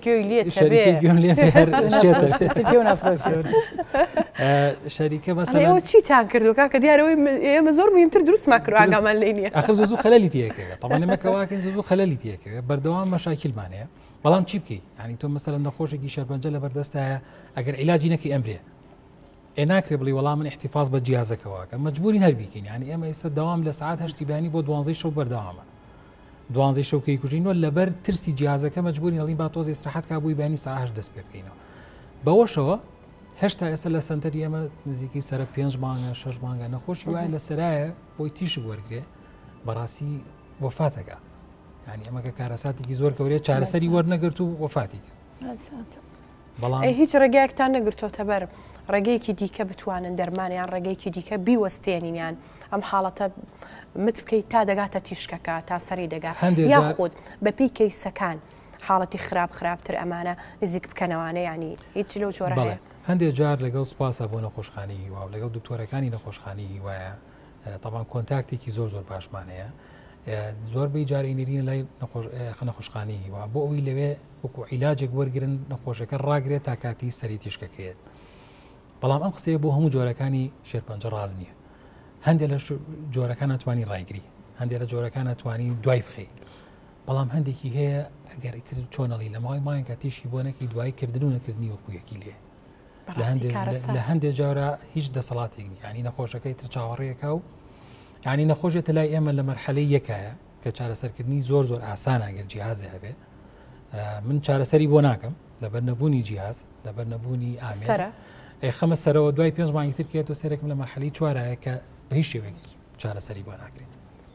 شەریکە بەسەوە چیتان کردو کاکە دیارەوەی ئێمە زۆر مهمتر دروستمان کرد ئاگامان لێ نییە ئەخر زوو خەلەلی تێکەوێت تەوانێ مەکەواکەین زوو خەلەلی تێکەوێت بەردەوام مەشاکیلمانەیە بەڵام چی بکەی ینی تۆ مەسەلە نەخۆشێکی شەرپەنجە لە بەردەستایە ئەگەر عیلاجی نەکی ئەمرێ ئێ ناکرێ بڵی وەڵام من احتیفاز بە جیازەکەواکە مەجبوری هەر بیکەین ینی ئێمە ئێستا دەوام لە سعات هەشتی بەیانی بۆ دوانزەی شەو بەردەوامە دوانزەی شەوکەی کوژینەوە لەبەر ترسی جیازەکە مەجبوری هەڵین با تۆزی ئیستراحەت کا بووی بەیانی ساعت هەشت دەست پێ بکەینەوە بەوەشەوە هێشتا ئێستا لە سنتەری ئێمە نزیکی سەرە پێنج مانگە شەش مانگە نەخۆشی وایە لە سەرایە بۆی تیشک وەرگێ بەڕاستی وەفاتەکە ینی ئەمەکە کارەساتێکی زۆر گەورەیە چارەسەری وەرنەگرت و وەفاتی کرد بەڵام هیچ ڕێگایەکتان نەگرتۆتە بەر ڕێگەیەکی دیکە بتوانن دەرمانیان ڕێگەیەکی دیکە بیوەستێنینیان ئەم حاڵەتە مت بکەیت تا دەگاتە تیشکەکە تا سەری دەگات یاخود بەپی کەیسەکان حاڵەتی خراپ خراپتر ئەمانە نزیک بکەنەوانە ینی هیچ لەو جۆرە هەیە هەندێک جار لەگەڵ سوپاسە بۆ نەخۆشخانی هیوا و لەگەڵ دکتۆرەکانی نەخۆشخانی هیوایە تاوان کۆنتاکتێکی زۆر زۆر باشمان هەیە زۆربەی جارە نێرینە لای نەخۆشخانی هیوا بۆ ئەوی لەوێ وەکو عیلاجێک وەرگرن نەخۆشەکە ڕاگرێت تا کاتی سەری تیشکەکەیت بەڵام ئەم قسەیە بۆ هەموو جۆرەکانی شێرپەنجە ڕاز نییە هەندێک لە جۆرەکان ناتوانانی ڕایگری هەندێک لە جۆرەکان ناتوانانی دوای بخەی بەڵام هەندێکی هەیە ئەگەر ئیتر چۆنەڵی لە ماوەی مایەکە تیشی بۆ نەکەی دوای کردن و نەکردنی وەکوویەکی لێ لە هەندێک جارە هیچ دەسەڵاتێک ینی نەخۆشەکەی تر چاوەڕێیەکە و ینی نەخۆشێتە لای ئێمە لە مەرحەلەی یەکایە کە چارەسەرکردنی زۆر زۆر ئاسانە ئەگەر جیهازێ هەبێ من چارەسەری بۆ ناکەم لەبەر نەبوونی جیهاز لەبەر نەبوونی ئامێر خەمە سەرەوە دوای پێنج مانگی تر کێت و سێرەکەم لە مەرحەلەی چوارایە کە بە هیچ شێوەیەکی چارەسەری بۆ ناکرێت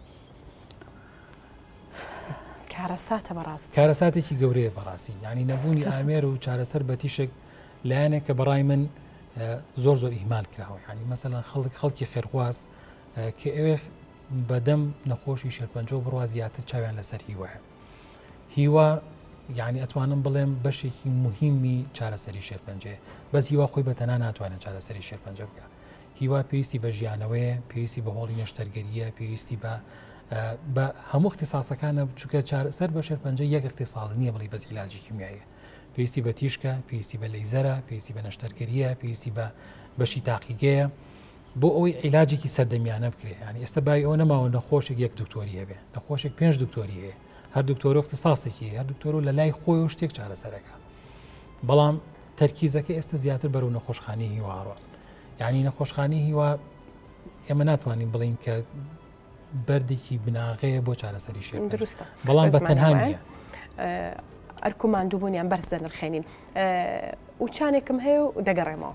کارەساتە بەڕاستی کارەساتێکی گەورەیە بەڕاستی ینی نەبوونی ئامێر و چارەسەر بە تیشک لایەنێک کە بەڕای من زۆر زۆر ئیهمال کراوە ینی مەسەلەن خەڵک خەڵکی خێرخواز کە ئێوێ بەدەم نەخۆشی شێرپەنجە و بڕوا زیاتر چاویان لەسەر هیوایە هیوا یعنی ئەتوانم بڵێم بەشێکی مهمی چارەسەری شێرپەنجەیە بەس هیوا خۆی بەتەنها ناتوانێت چارەسەری شێرپەنجە بکە. هیوا پێویستی بە ژیانەوەیە، پێویستی بە هۆڵی نەشتەرگەریە، پێویستی بە بە هەموو اختصاسەکانە چونکە چارەسەر بە شێرپەنجە یەک اختصاص نییە بڵی بەس عیلاجی کیمیاییە. پێویستی بە تیشکە، پێویستی بە لەیزەرە، پێویستی بە نەشتەرگەریە، پێویستی بە بەشی تاقیگەیە بۆ ئەوەی عیلاجێکی سەردەمیانە بکرێت. ینی ئێستا بای ئەوە نەماوە نەخۆشێک یەک دکتۆری هەبێ، نەخۆشێک پێنج دکتۆری هەیە، هەر دکتۆرە اختصاسێکی، هەر دکتۆرە لە لای خۆی و شتێک چارەسەرەکە. بەڵام تەرکیزەکە ئێستا زیاتر بەرەو نەخۆشخانەی هیواڕۆ. یعنی نەخۆشخانەی هیوا ئێمە ناتوانین بڵین کە بەردێکی بناغەیە بۆ چارەسەری شێرپەنجە. دروستە. بەڵام بەتەنها نییە. ئەرکومان دووبوونیان بەرز دەنرخێنین. وچانێکم هەیە و دەگەڕێمەوە.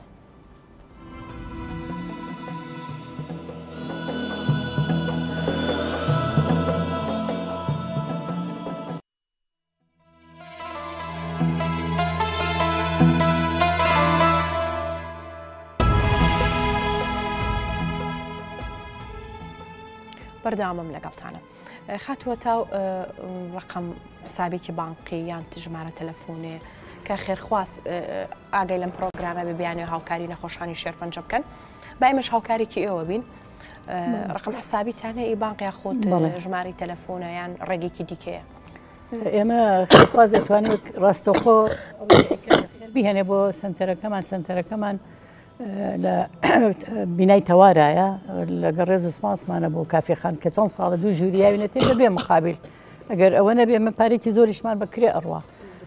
بەردەوامم لەگەڵتانە. خاتووە تاو ڕقم حسابێکی بانقی یان ژمارە تەلەفۆنێ کە خێرخواست ئاگەی لەم پرۆگرامە ببیانێ هاوکاری نەخۆشخانی شێرپەنجە بکەن با ئێمەش هاوکارێکی ئێوە بین ڕقم حسابیتانە ئی بانقی خۆت ژماری تەلەفۆنە یان ڕێگێکی دیکەیە. ئێمە خێرخواز دەتوانێت ڕاستەوخۆ بهێنێ بۆ سنتەرەکەمان سنتەرەکەمان لە بینای تەوارایە لەگە ڕێز و سماسمانە بۆ کافێخان کە چەند ساڵە دوو ژووریاوینەتێ بەبێ مقابل ئەگەر ئەوە نەبێ ئەمە پارێکی زۆریشمان بەکرێ ئەڕوا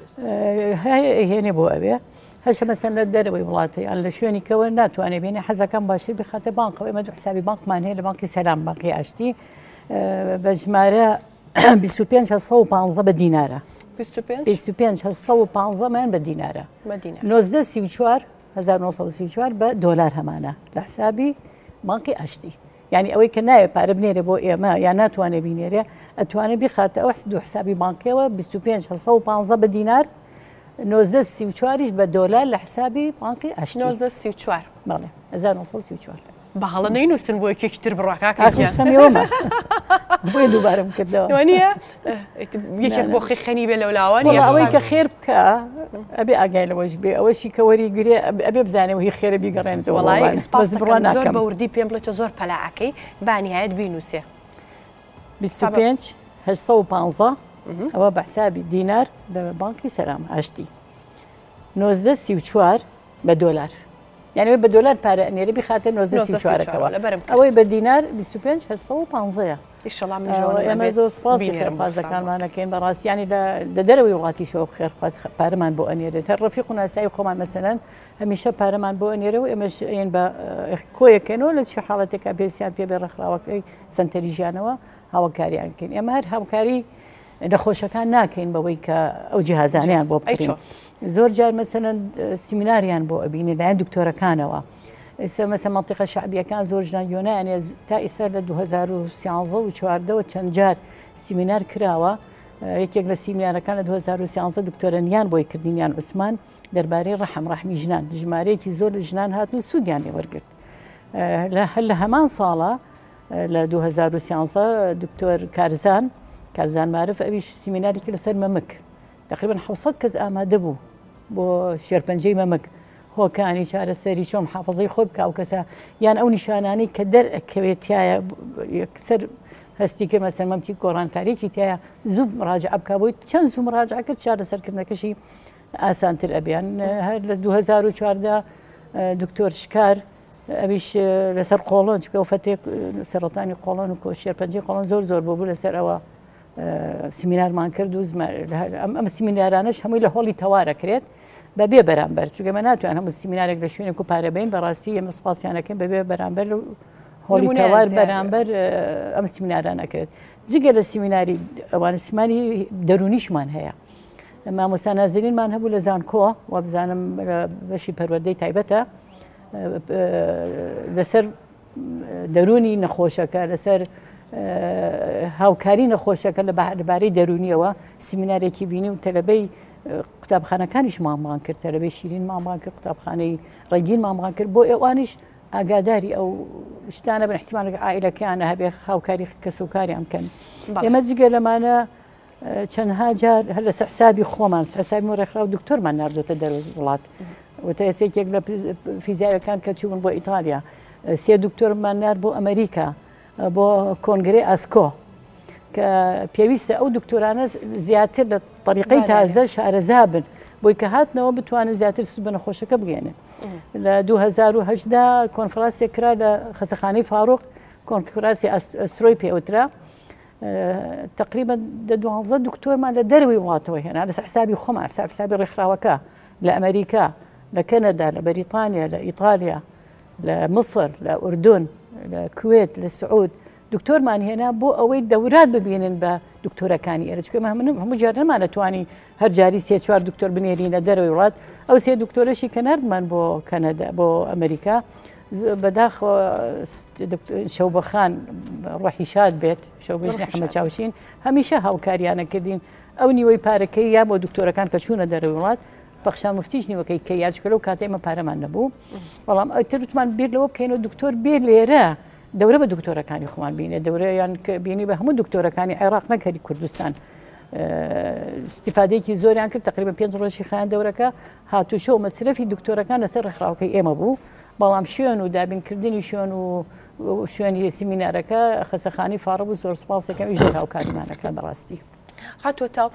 هێنێ بۆ ئەوێ هەشە مەسەن لە دەرەوەی وڵاتە یان لە شوێنیکەوە ناتوانێت بێنێ حەزەکەم باشی بخاتە بانقەوە ئێمە دوو حسابی بانقمان هەیە لە بانقی سەلام بانقی ئاشتی بە ژمارە بیست و پێنج هەست و پانزە بە دینارە بیست و پێنج هەست و پانزەمان بە دینارە نۆزدە سی و چوار هەزار و نۆ سەد و سی و چوار بە دۆلار هەمانە لە حسابی بانقی ئاشتی. یعنی ئەوەی کە نایە پارە بنێرێ بۆ ئێمە یان ناتوانێت بینێرێ ئەتوانێت بیخاتە ئەو دوو حسابی بانکیەوە بیست و پێنج هەست و پانزە بە دینار نۆزدە سی و چواریش بە دۆلار لە حسابی بانقی ئاشتی. نۆزدە سی و چوار بەڵێ هەزار و نۆ سەد و سی و چوار بە هەڵە نەینووسن بۆ یەکێکتر بڕواکەکەمەوەمە بۆی دووبارەم کردەوە دوانیە یەکێک بۆ خێخەنی بێ لەولاوان ئەوەی کە خێر بکە ئەبێ ئاگای لەوەش بێ ئەوەشی کە وەری گرێ ئەبێ بزانێ هی خێرە بیگەڕێنەوە وڵای زۆر بە وردی پێم بڵێتە زۆر پەلاعەکەی بانیایەت بینوسێ بیست و پێنج هەست و پانزە ئەوە بە حسابی دینار لە بانکی سەلام ئاشتی نۆزدە سی و چوار بە دۆلار یعنی بە دۆلار پارە ئەنێرە بخاتە نۆزدە سی و چوارەکەەوە ئەوەی بە دینار بیست و پێنج هەست و پانزەیە ئێمە زۆر سپاسی خێرخوازەکانمانەکەین بەڕاستیانی لە دەرەوەی وڵاتیشەوە خێرخواز پارەمان بۆ ئەنێرێت هەر ڕەفیق و ناسایی خۆمان مەسەلەن هەمیشە پارەمان بۆ ئەنێرەوە ئێمەش ئێن بە کۆیەکەنەوە لە چی حاڵەتێکا پێسیان پێ بێ ڕێکخراوەکەی سنتەری ژیانەوە هاوکاریانکەین ئێمە هەر هاوکاری نەخۆشەکان ناکەین بەوەی کە ئەو جیهازانیان بۆ بکەین زۆر جار مەسەلەن سیمیناریان بۆ ئەبینێ لایەن دکتۆرەکانەوە ئێستا مەسە مەنتیقە شعبیەکان زۆر ژنان یۆنانیە تا ئێستا لە دوو هەزار و سیانزە و چواردەوە چەند جار سیمینار کراوە یەکێک لە سیمینارەکان لە دوو هەزار و سیانزە دکتۆرەنیان بۆی کردینیان عوسمان دەربارەی ڕەحم ڕەحمی ژنان ژمارەیەکی زۆر لە ژنان هاتن و سوودیان لێوەرگرت لە هەمان ساڵە لە دوو هەزار و سیانزە دکتۆر کارزان کارزان معرف ئەویش سیمینارێکی لەسەر مەمک تقریبا حوسەد کەس ئامادە بوو بۆ شێرپەنجەی مەمک هۆکانی چارەسەری چۆن محافەزەی خۆی بکە و کەسە یان ئەو نیشانانەی کە دەرئەکەوێتایە یەکسەر هەستی کرد مەسەر مەمکی گۆڕانکاریێکی تایە زوو مراجعە بکە بۆی چەند زوو مراجعە کرد چارەسەرکردنەکەشی ئاسانتر ئەبیان هەر لە دوو هەزار و چواردە دکتۆر شکار ئەویش لەسەر قۆڵۆن چکە و فەتێک سەرەتانی قۆڵۆن و شێرپەنجەی قۆڵۆن زۆر زۆر بۆ بوو لەسەر ئەوە سیمینارمان کرد و ئەم سیمینارانش هەمووی لە هۆڵی تەوارەکرێت بەبێ بەرامبەر چونکە مە هەموو سیمینارێک لە شوێنێک و پارەبین بەڕاستی ئێمە سپاسیانەکەن بەبێ بەرامبەر هۆڵی تەوار بەرامبەر ئەم سیمینارانەکرێت جگە لە سیمیناری ئەوانە سیمانی دەرونیشمان هەیە مامۆستا نازرینمان هەبوو لە زانکۆ و بزانم بەشی پەروەردەی تایبەتە لەسەر دەرونی نەخۆشەکە لەسەر هاوکاری نەخۆشەکە لەبارەی دەرونیەوە سیمینارێکی بینی و تەلەبەی قوتابخانەکانیش مامڕان کرد تەلەبەی شیرین مامڕان کرد قوتابخانەی ڕێگین مامڕان کرد بۆ ئێوانیش ئاگاداری ئەو شتانە بن احتیمالێک عائیلەکەیانە هەبێ هاوکاری کەسوکاریان بکەن ئێمە جگە لەمانە چەندها جار هەر لەسەر حسابی خۆمان حسابی ڕێکخرا و دکتۆرمان نردوتە دەر وڵات وتە ئێسێکێک لە فیزیاوەکان کە چوون بۆ ئیتالیا سێ دکتۆرمان نار بۆ ئەمریکا بۆ کۆنگرێ ئاسکۆ کە پێویستە ئەو دکتۆرانە زیاتر لە طریقەی تازە شارەزا بن بۆی کە هاتنەوە بتوانن زیاتر سوود بە نەخۆشەکە بگەێنن لە دوو هەزار و هەشدا کۆنفرانسێک کرا لە خەسەخانەی فاڕۆق کۆنفرانسی ئەسترۆی پێوترا تقریبا دە دوانزە دکتۆرمان لە دەروی وڵاتەوە هێنا لەس حسابی خۆمان حسابی ڕێکخراوەکە لە ئەمریکا لە کەنەدا لە بەریتانیا لە ئیتالیا لە مصر لە ئوردون لە کوێت لە سعود دکتۆرمان هێنا بۆ ئەوەی دەورات ببینن بە دکتۆرەکانی ئێرە چکە هەموو جار نەمان نەتوانی هەر جاری سێ چوار دکتۆر بنێرینە دەروی وڵات ئەو سێ دکتۆرەشی کە نردمان بۆ کەنەدا بۆ ئەمریکا بەداخەوە شەوبەخان ڕۆحی شاد بێت شەوبژنی حەمە چاوشین هەمیشە هاوکاریانە کردین ئەو نیوەی پارەکەی یا بۆ دکتۆرەکان کە چوونە دەروی وڵات پەخشان مفتیش نیوەکەی کە یاچکە لەو کاتە ئێمە پارەمان نەبوو بەڵام ئەترتمان بیر لەوە بکەینەوە دکتۆر بێ لێرە دەورە بە دکتۆرەکانی خۆمان بینێ دەورەیان بینی بە هەموو دکتۆرەکانی عێراق نەکەری کوردستان استیفادەیەکی زۆریان کرد تقریبا پێنج ڕۆژی خایان دەورەکە هاتووشە و مەسرەفی دکتۆرەکان لەسەر ڕێکخراوەکەی ئێمە بوو بەڵام شوێن و دابینکردنی شوێن و شوێنی سیمینارەکە خەسەخانی فاڕە بوو زۆر سپاسێکم ئیش هاوکاریمانەکە بەڕاستی هاتوۆتە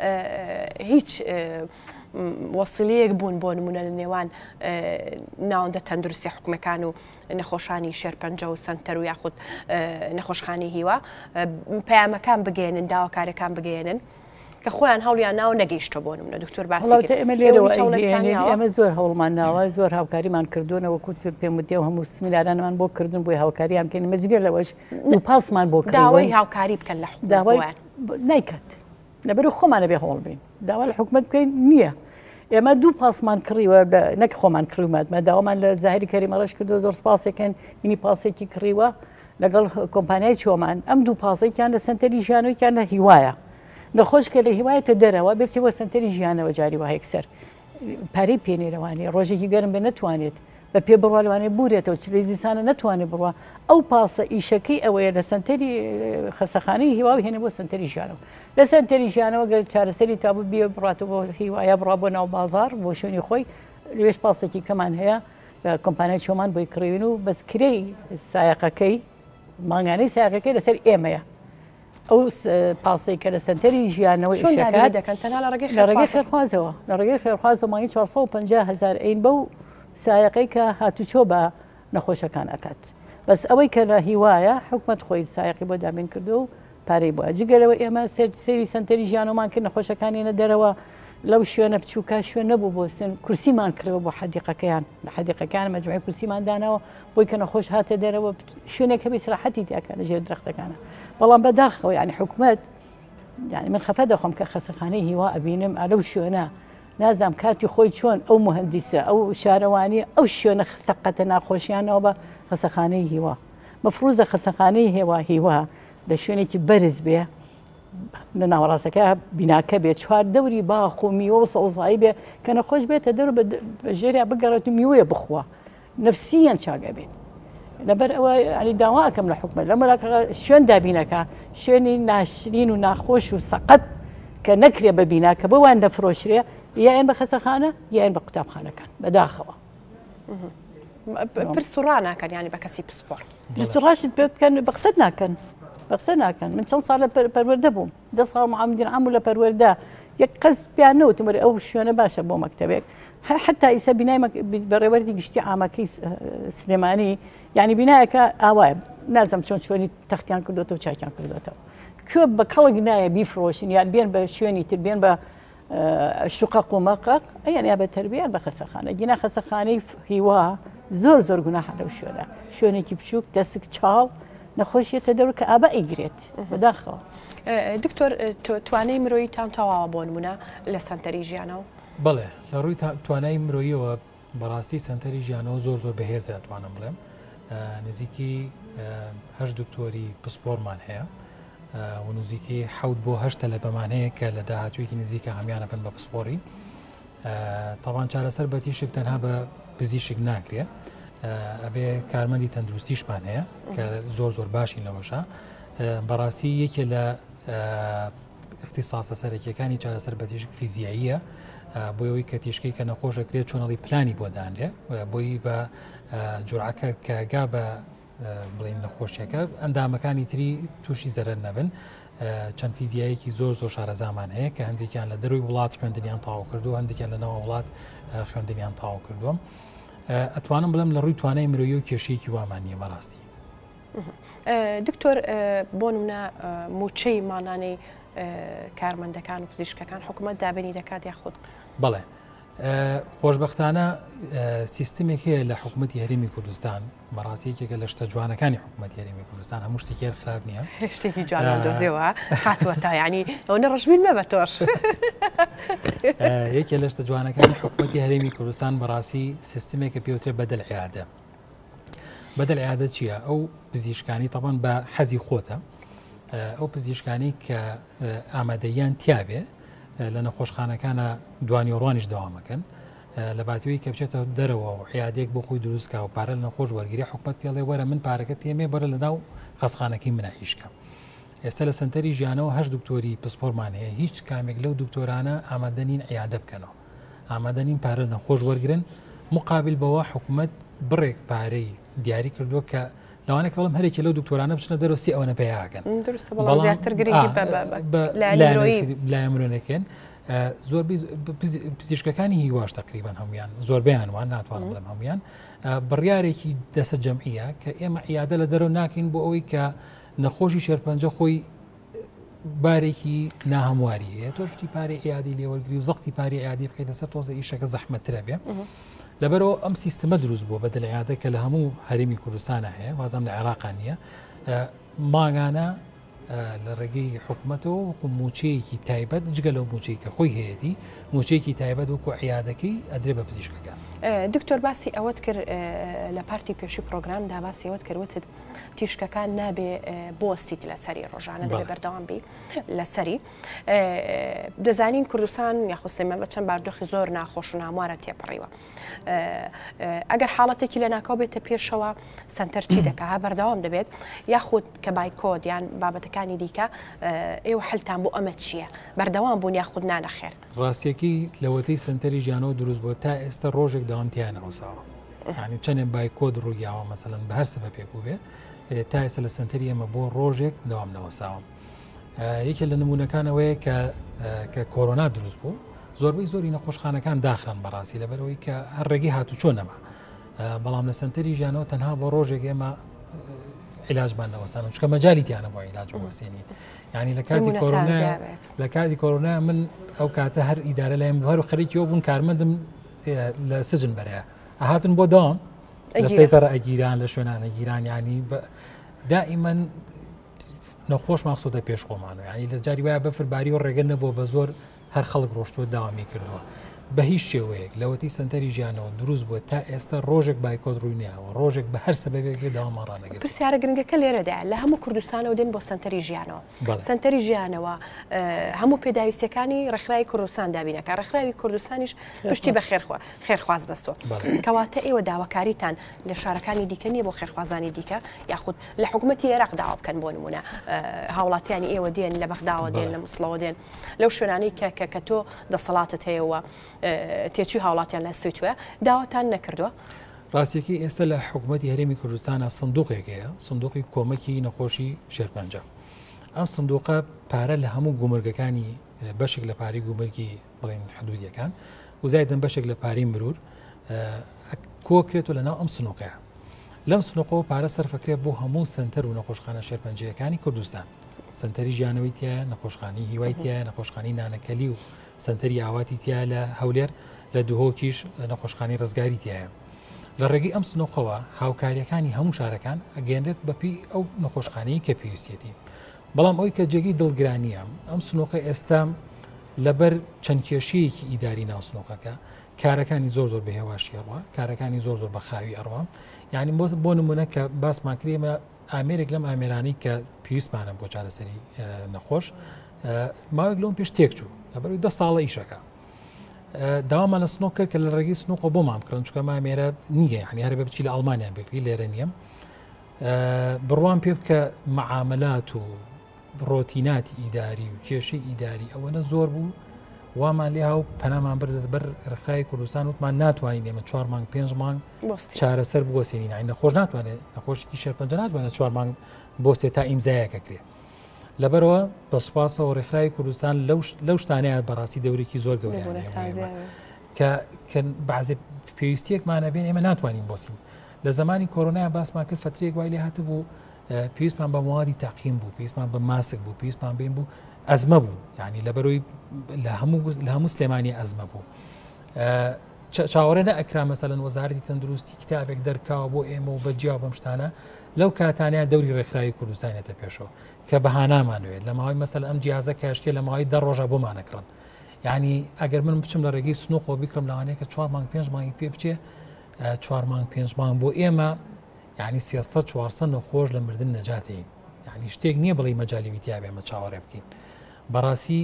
هیچ وەسیلەیەک بوون بۆ نمونە لە نێوان ناوەندە تەندروستی حکومەکان و نەخۆشانی شێرپەنجە و سەنتەر و یاخود نەخۆشخانی هیوا پەیامەکان بگەێنن داواکارەکان بگەێنن کە خۆیان هەوڵیان ناو نەگەیشتە بۆ نمونە دکتۆر باسی ئێمە زۆر هەوڵمان ناوە زۆر هاوکاریمان کردوونەوە کووت پێم وتێ و هەموو سمینارانمان بۆ کردن بۆی هاوکاریان بکەین مەجگەر لەوەش و پاسمان بۆ داوای هاوکاری بکەن لە داوای نایکات لەبەر خۆمانە بێ هەوڵ بین داوا لە حکومەت بکەین نییە ئێمە دوو پاسمان کڕیوە نەک خۆمان کڕیمەتمە داوامان لە زاهری کەریمەڕەش کردو زۆر سپاسێکن اینی پاسێکی کڕیوە لەگەڵ کۆمپانیای چۆمان ئەم دوو پاسێکیان لە سنتەری ژیانەوەیان لە هیوایە نەخۆش کە لە هیوایەتە دەرەوە بێتی بۆ سنتەری ژیانەوە جاری وە هێکسەر پارەی پێنێرەوانی ڕۆژێکی گەرم بێ نەتوانێت بە پێ بڕوالوانێ بورێتەوە چلی زیسانە نەتوانێت بڕوە ئەو پاسە ئیشەکەی ئەوەیە لە سنتەری خەسەخانەی هیواوی هێنە بۆ سنتەری ژیانەوە لە سنتەری ژیانەوە گەر چارەسەری تابوو بێ بڕاتەوە بۆ هیوایە بڕا بۆ ناو بازار بۆ شوێنی خۆی لێش پاسێکی کەمان هەیە کۆمپانیای چۆمان بۆی کڕێوین و بەس کرێی سایقەکەی مانگانەی سایقەکەی لەسەر ئێمەیە ئەو پاسەی کە لە سنتەری ژیانەوە ئیشەکە دەکەن تەنها لە ڕێگەی خێرخوازەوە لە ڕێگەی خێرخوازەوە مانگی چوار سەد و پەنجا هەزار ئەین بەو سایقەی کە هاتوچۆ بە نەخۆشەکان ئەکات بەس ئەوەی کە لە هیوایە حکومت خۆی سایقی بۆ دابین کردو و پارەی بووە جگەرەوە ئێمە سێری سنتەری ژیانەوەمان کرد نەخۆشەکانینە دەرەوە لەو شوێنە بچووکە شوێن نەبوو بۆ سن کورسیمان کردەوە بۆ حەدیقەکەیان لە حەدیقەکان مەجموعی کورسیمان داناوە بۆی کە نەخۆش هاتە دەرەوە شوێنێک کە بێسراحەتی تیاکە لە ژێر درەختەکانە بەڵام بەداخەوە یعنی حکومت یعنی من خەفە دەخۆم کە خەسەخانەی هیوا ئەبینم ئەلەو شوێنە نازام کاتی خۆی چۆن ئەو مهندیسە ئەو شارەوانی ئەو شوێنە سەقەتە ناخۆشیانەوە بە خەسەخانەی هیوا مەفروزە خەسەخانەی هێوا هیوا لە شوێنێکی بەرز بێ لە ناوەڕاستەکە بیناکە بێت چوار دەوری باخ و میوە و سەوزایی بێ کە نەخۆش بێتە دەر بە ژێریا بگەڕێت و میوەیە بخوە نەفسیان چاگە بێت لەبەر ئەوە علی داواکەم لە حکومە لە مەلاکە شوێن دابینەکە شوێنی ناشرین و ناخۆش و سەقەت کە نەکرێ بە بیناکە بەوان دەفرۆشرێ یان بە خەسەخانە یان بە قوتابخانەکان بەداخەوە پرسوڕا ناکەن ینی بە کەسی پسپۆر پرسوڕاشت پێ بکەن بە قسەت ناکەن بە قسە ناکەن من چەند ساڵ لە پەروەردە بووم دە ساڵ معامدین عام لە پەروەردە یەک قەس پیان نەوتم وەرە ئەو شوێنە باشە بۆ مەکتەبێک حتا ئیسا بینای بەڕێوەردی گشتی ئاماکەی سلێمانی یعنی بینایەکە ئاوایە نازم چۆن شوێنی تەختیان کردوێتەوە و چاکیان کردوێتەوە کوێ بە کەڵک نایە بیفرۆشن یان بێن بە شوێنی تر بێن بە شوقە قومەقە ئەیان یا بە تەربیان بە خەسەخانە گینا خەسەخانەی هیوا زۆر زۆر گوناحە لەو شوێنە شوێنێکی بچووک دەسک چاڵ نەخۆشیێتە دەور کە ئابە ئەیگرێت بەداخەوە دکتۆر توانای مرۆیی تام تەواوە بۆ نمونە لە سنتەری ژیانەوە بڵێ لە ڕووی توانای مرۆییەوە بەڕاستی سنتەری ژیانەوە زۆر زۆر بەهێزە توانم بڵێم نزیکی هەشت دکتۆری پسپۆرمان هەیە و نزیکی حەوت بۆ هەشتە لە بەمانەیە کە لە داهاتوویەکی نزیکە هەمیانە بن بە پسپۆری تاوان چارەسەر بەتیشک تەنها بە پزیشک ناکرێ ئەبێ کارمەندی تەندروستیشمان هەیە کە زۆر زۆر باشین لەوەشە بەڕاستی یەکێ لە اختصاسە سەرەکیەکانی چارەسەر بە تیشک فیزیاییە بۆیەوەی کە تیشکی کە نەخۆشەکرێت چۆنەڵی پلانی بۆ دانرێ بۆی بە جورعەکە کەگا بە بڵین نەخۆشیەکە ئەندامەکانی تری تووشی زەرەر نەبن چەند فیزیایەکی زۆر زۆر شارەزامان هەیە کە هەندێکیان لە دەروی وڵات خوێندنیان تاوا کردو هەندێکیان لە ناوە وڵات خوێندنیان تاوا کردووە ئەتوانم بڵم لە ڕووی توانای مرۆیی و کێشەیەکی وامانیە بەڕاستی. دکتۆر بۆ نمونە موچەی ماڵانەی کارمەندەکان و پزیشکەکان حکوومەت دابینی دەکات یاخود بەڵێ خۆشببختانە سیستمێک هەیە لە حکوومەتی هەرێمی کوردستان بەڕاستیەکێکە لە شتە جوانەکانی حکوومەتی هەرێمی کوردستان هەموو شتێکی خراپ نییە شتێکی جوان دۆزیەوە هاتووە تا ینی ئەوە ڕژبین مە بە تۆش یەکێ لە شتە جوانەکانی حکوومەتی هەرێمی کوردستان بەڕاستی سیستمێکە پێوترێ بەدەل عیادە بەدەل عیادە چییە؟ ئەو پزیشکانی تەبەن بە حەزی خۆتە ئەو پزیشکانی کە ئامادەیان تیاابێ لە نەخۆشخانەکانە دوانیۆڕوانیش داوامەکەن لە باتیەوەی کە بچێتە دەرەوە و عیادێک بۆ خۆی دروستکە و پارە لە نەخۆش وەرگری حکومەت پێڵێ وەرە من پارەکە تێمێ بەرە لە ناو خەسخانەکەی مناهیشکە. ئێستا لە سنتەری ژیانەوە هەشت دکتۆری پسپۆرمان هەیە هیچ کامێک لەو دکتۆرانە ئامادەنین عیادە بکەنەوە ئامادەنین پارە نەخۆش وەرگرن مقابل بەوە حکومەت بڕێک پارەی دیاری کردووە کە لەوانە کەڵم هەرێکی لەو دکتۆرانە بچنە دەرەوە ئەوەنە پێیاکەن لای مرۆنەکەن زۆربەی پزیشکەکانی هیواش تقریبان هەمویان زۆربیان وان ناتوانم بڵم هەمویان بڕیارێکی دەسە جەمعیە کە ئێمە عیادە لە دەرەوە ناکەین بۆ ئەوەی کە نەخۆشی شێرپەنجە خۆی بارێکی ناهەمواری هەیە تۆشتی پارەی عیادی لێوەرگری و زەختی پارەی عیادی بکەیت لەسەر تۆزە ئیشەکە زەحمەتترە بێ لەبەرەوە ئەم سیستمە دروست بووە بەدڵ عیادە کە لە هەموو هەرێمی کوردستانە هەیە وازام لە عێراقان نییە ماگانە لە ڕێگەی حکوومەتەوە وەکو موچەیەکی تایبەت جگە لەو موچەی کە خۆی هەیەی موچەیەکی تایبەت وەکو عیادەکەی ئەدرێ بە پزیشکەکان. دکتۆر باسی ئەوەت کرد لە پارتی پێشی پرۆگرامدا باسی ئەوەت کردوتت تیشکەکان نابێ بۆستیت لە سەری ڕۆژانە دەبێ بەردەوام بی لە سەری دەزانین کوردستان یاخستێمە بە چەند باردۆخی زۆر ناخۆش و ناموارە تێپەڕیوە ئەگەر حاڵەتێکی لە ناکاو بێتە پێشەوە سنتەرچی دەکا ها بەردەوام دەبێت یاخود کە بایکۆد یان بابەتەکانی دیکە ئێوە حلتان بۆ ئەمە چییە بەردەوام بوون یاخود نانەخێر ڕاستیەکی لەوەتەی سنتەری ژیانەوە دروست بووە تا ئێستا ڕۆژێک داوامتیانەوەساوە ینی چەندێک بایکۆد ڕوویاوە مەسەلەن بە هەر سبە پێک بوو بێ تا ئێستا لە سنتەری ئەمە بۆ ڕۆژێک داوام نەوەساوم یەکێ لە نمونونەکانەوەیە کە کۆرۆنا دروست بوو زۆربەی زۆری نەخۆشخانەکان داخران بەڕاستی لەبەرەوەی کە هەر ڕێگەی هاتو چۆن نەما بەڵام لە سنتەری ژیانەوە تەنها بۆ ڕۆژێک ئێمە عیلاجمان نەوەسانم چکە مەجالیتیانە بۆ عیلاج وەسێنی ینی لە کاتی کۆرۆنا لە کاتی کۆرۆنا من ئەو کاتە هەر ئیدارە لایم هەر و خەریکیەوە بوون کارمەندم لە سجن بەرەیە ئەهاتن بۆ داوام لە سەیتەڕە ئەگیران لە شوێنانە گیران ینی دائیمەن نەخۆش ماخسۆتە پێش خۆمانەوە ینی لە جاری وایە بەفرباری و ڕێگە نەبووە بە زۆر هەر خەڵک ڕۆشتووە داوامی کردووە بە هیچ شێوەیەک لەوەتی سنتەری ژیانەوە دروست بووە تا ئێستا ڕۆژێک بایکۆت ڕووینیاوە ڕۆژێک بە هەر سەبەبێک بێ داوامان ڕانەگرێت. پرسیارە گرنگەکە لێرەدا لە هەموو کوردستانەوە دێن بۆ سنتەری ژیانەوە سنتەری ژیانەوە هەموو پێداویستەکانی ڕێکخراوی کوردستان دابینەکە ڕێکخراوی کوردستانیش پشتی بە خێرخوا خێرخواز بەستوە کەواتە ئێوە داواکاریتان لە شارەکانی دیکە نیە بۆ خێرخوازانی دیکە یاخود لە حکوومەتی عێراق داوا بکەن بۆ نمونە هاوڵاتیانی ئێوە دێن لە بەغداوە دێن لە موسڵەوە دێن لەو شوێنانەی کە تۆ دەسەڵاتت هەیەوە تێچی هاوڵاتیان لە سویتوە داواتان نەکردووە؟ ڕاستیەکەی ئێستا لە حکوومەتی هەرێمی کوردستانە سندوقێکەیە سندوقی کۆمەکی نەخۆشی شێرپەنجە ئەم سندوقە پارە لە هەموو گومرگەکانی بەشێک لە پارەی گومرگی بڵێن حدودیەکان وزایدن بەشێک لە پارەی مرور کۆکرێتەوە لەناو ئەم سنووقەیە لەم سنووقەوە پارە سەرفەکرێت بۆ هەموو سنتەر و نەخۆشخانە شێرپەنجەکانی کوردستان سنتەری ژیانەوەی تایە نەخۆشخانی هیوای تایە نەخۆشخانی نانەکەلی و سنتەری ئاواتی تیا لە هەولێر لە دوهۆکیش نەخۆشخانی ڕزگاری تایە لە ڕێگەی ئەم سنووقەوە هاوکاریەکانی هەموو شارەکان ئەگەێنرێت بەپی ئەو نەخۆشخانەی کە پێویستێتی بەڵام ئەوی کە جێگەی دڵگرانیە ئەم سنووقە ئێستا لەبەر چەند کێشەیەکی ئیداری ناو سنووقەکە کارەکانی زۆر زۆر بەهێواشیەڕوە کارەکانی زۆر زۆر بە خاوی ئەڕوە یعنی بۆ نمونە کە باسمان کرێمە ئامێرێک لەم ئامێرانی کە پێویستمانە بۆ چارەسەری نەخۆش ماوەیەک لەم پێش تێک چوو لەبەروی دە ساڵە ئیشەکە داوامان لە سنۆ کرد کە لە ڕێگەی سنووقە بۆ مام کردن چکە مامێرە نییە ینی هەرە بچی لە ئەڵمانیان بکری لێرە نییە بڕوان پێ بکە مەعاملات و ڕۆتیناتی ئیداری و کێشەی ئیداری ئەوەنە زۆر بوو وامان لێ هاو پەنامان بردە بەر ڕێکخراوی کوردستان وتمان ناتوانین ئێمە چوار مانگ پێنج مانگ چارەسەر بوەسێنین ئای نەخۆش ناتوانێت نەخۆشی شێرپەنجە ناتوانێت چوار مانگ بۆستێ تا ئیمزایەکە کرێ لەبەرەوە بە سوپاسەوە ڕێکخراوی کوردستان لەو شتانەیە بەڕاستی دەورێکی زۆر گەورەیە کە بەعزێ پێویستیەکمانە بێن ئێمە ناتوانین بۆسین لە زمانی کۆرۆنای باسمان کرد فترێک وای لێ هاتە بوو پێویستمان بە موادی تاقیم بوو پێویستمان بە ماسک بوو پێویستمان بین بوو ئەزمە بوو یعنی لەبەرەوەی لە هەموو سلێمانی ئەزمە بوو چاوەڕێ نەئەکرا مەسەلەن وەزارەتی تەندروستی کتابێک دەرکاوە بۆ ئێمە و بەجیاو بەم شتانە لەو کاتانەیە دەوری ڕێکخراوی کوردستانێتە پێشەوە کە بەهانامانوێت لە ماوەی مەسەل ئەم جیازە کاشکێ لە ماوەی دە ڕۆژە بۆمانەکڕن یعنی ئەگەر من بچم لە ڕێگەی سنووقەوە بیکڕم لەوانەیە کە چوار مانگ پێنج مانگی پێ بچێ چوار مانگ پێنج مانگ بۆ ئێمە یعنی سیاسەد چوارسەد نەخۆش لە مردن نەجاتین یعنی شتێک نییە بڵی مەجای ویتیا بێمە چاوەڕێ بکەین بەڕاستی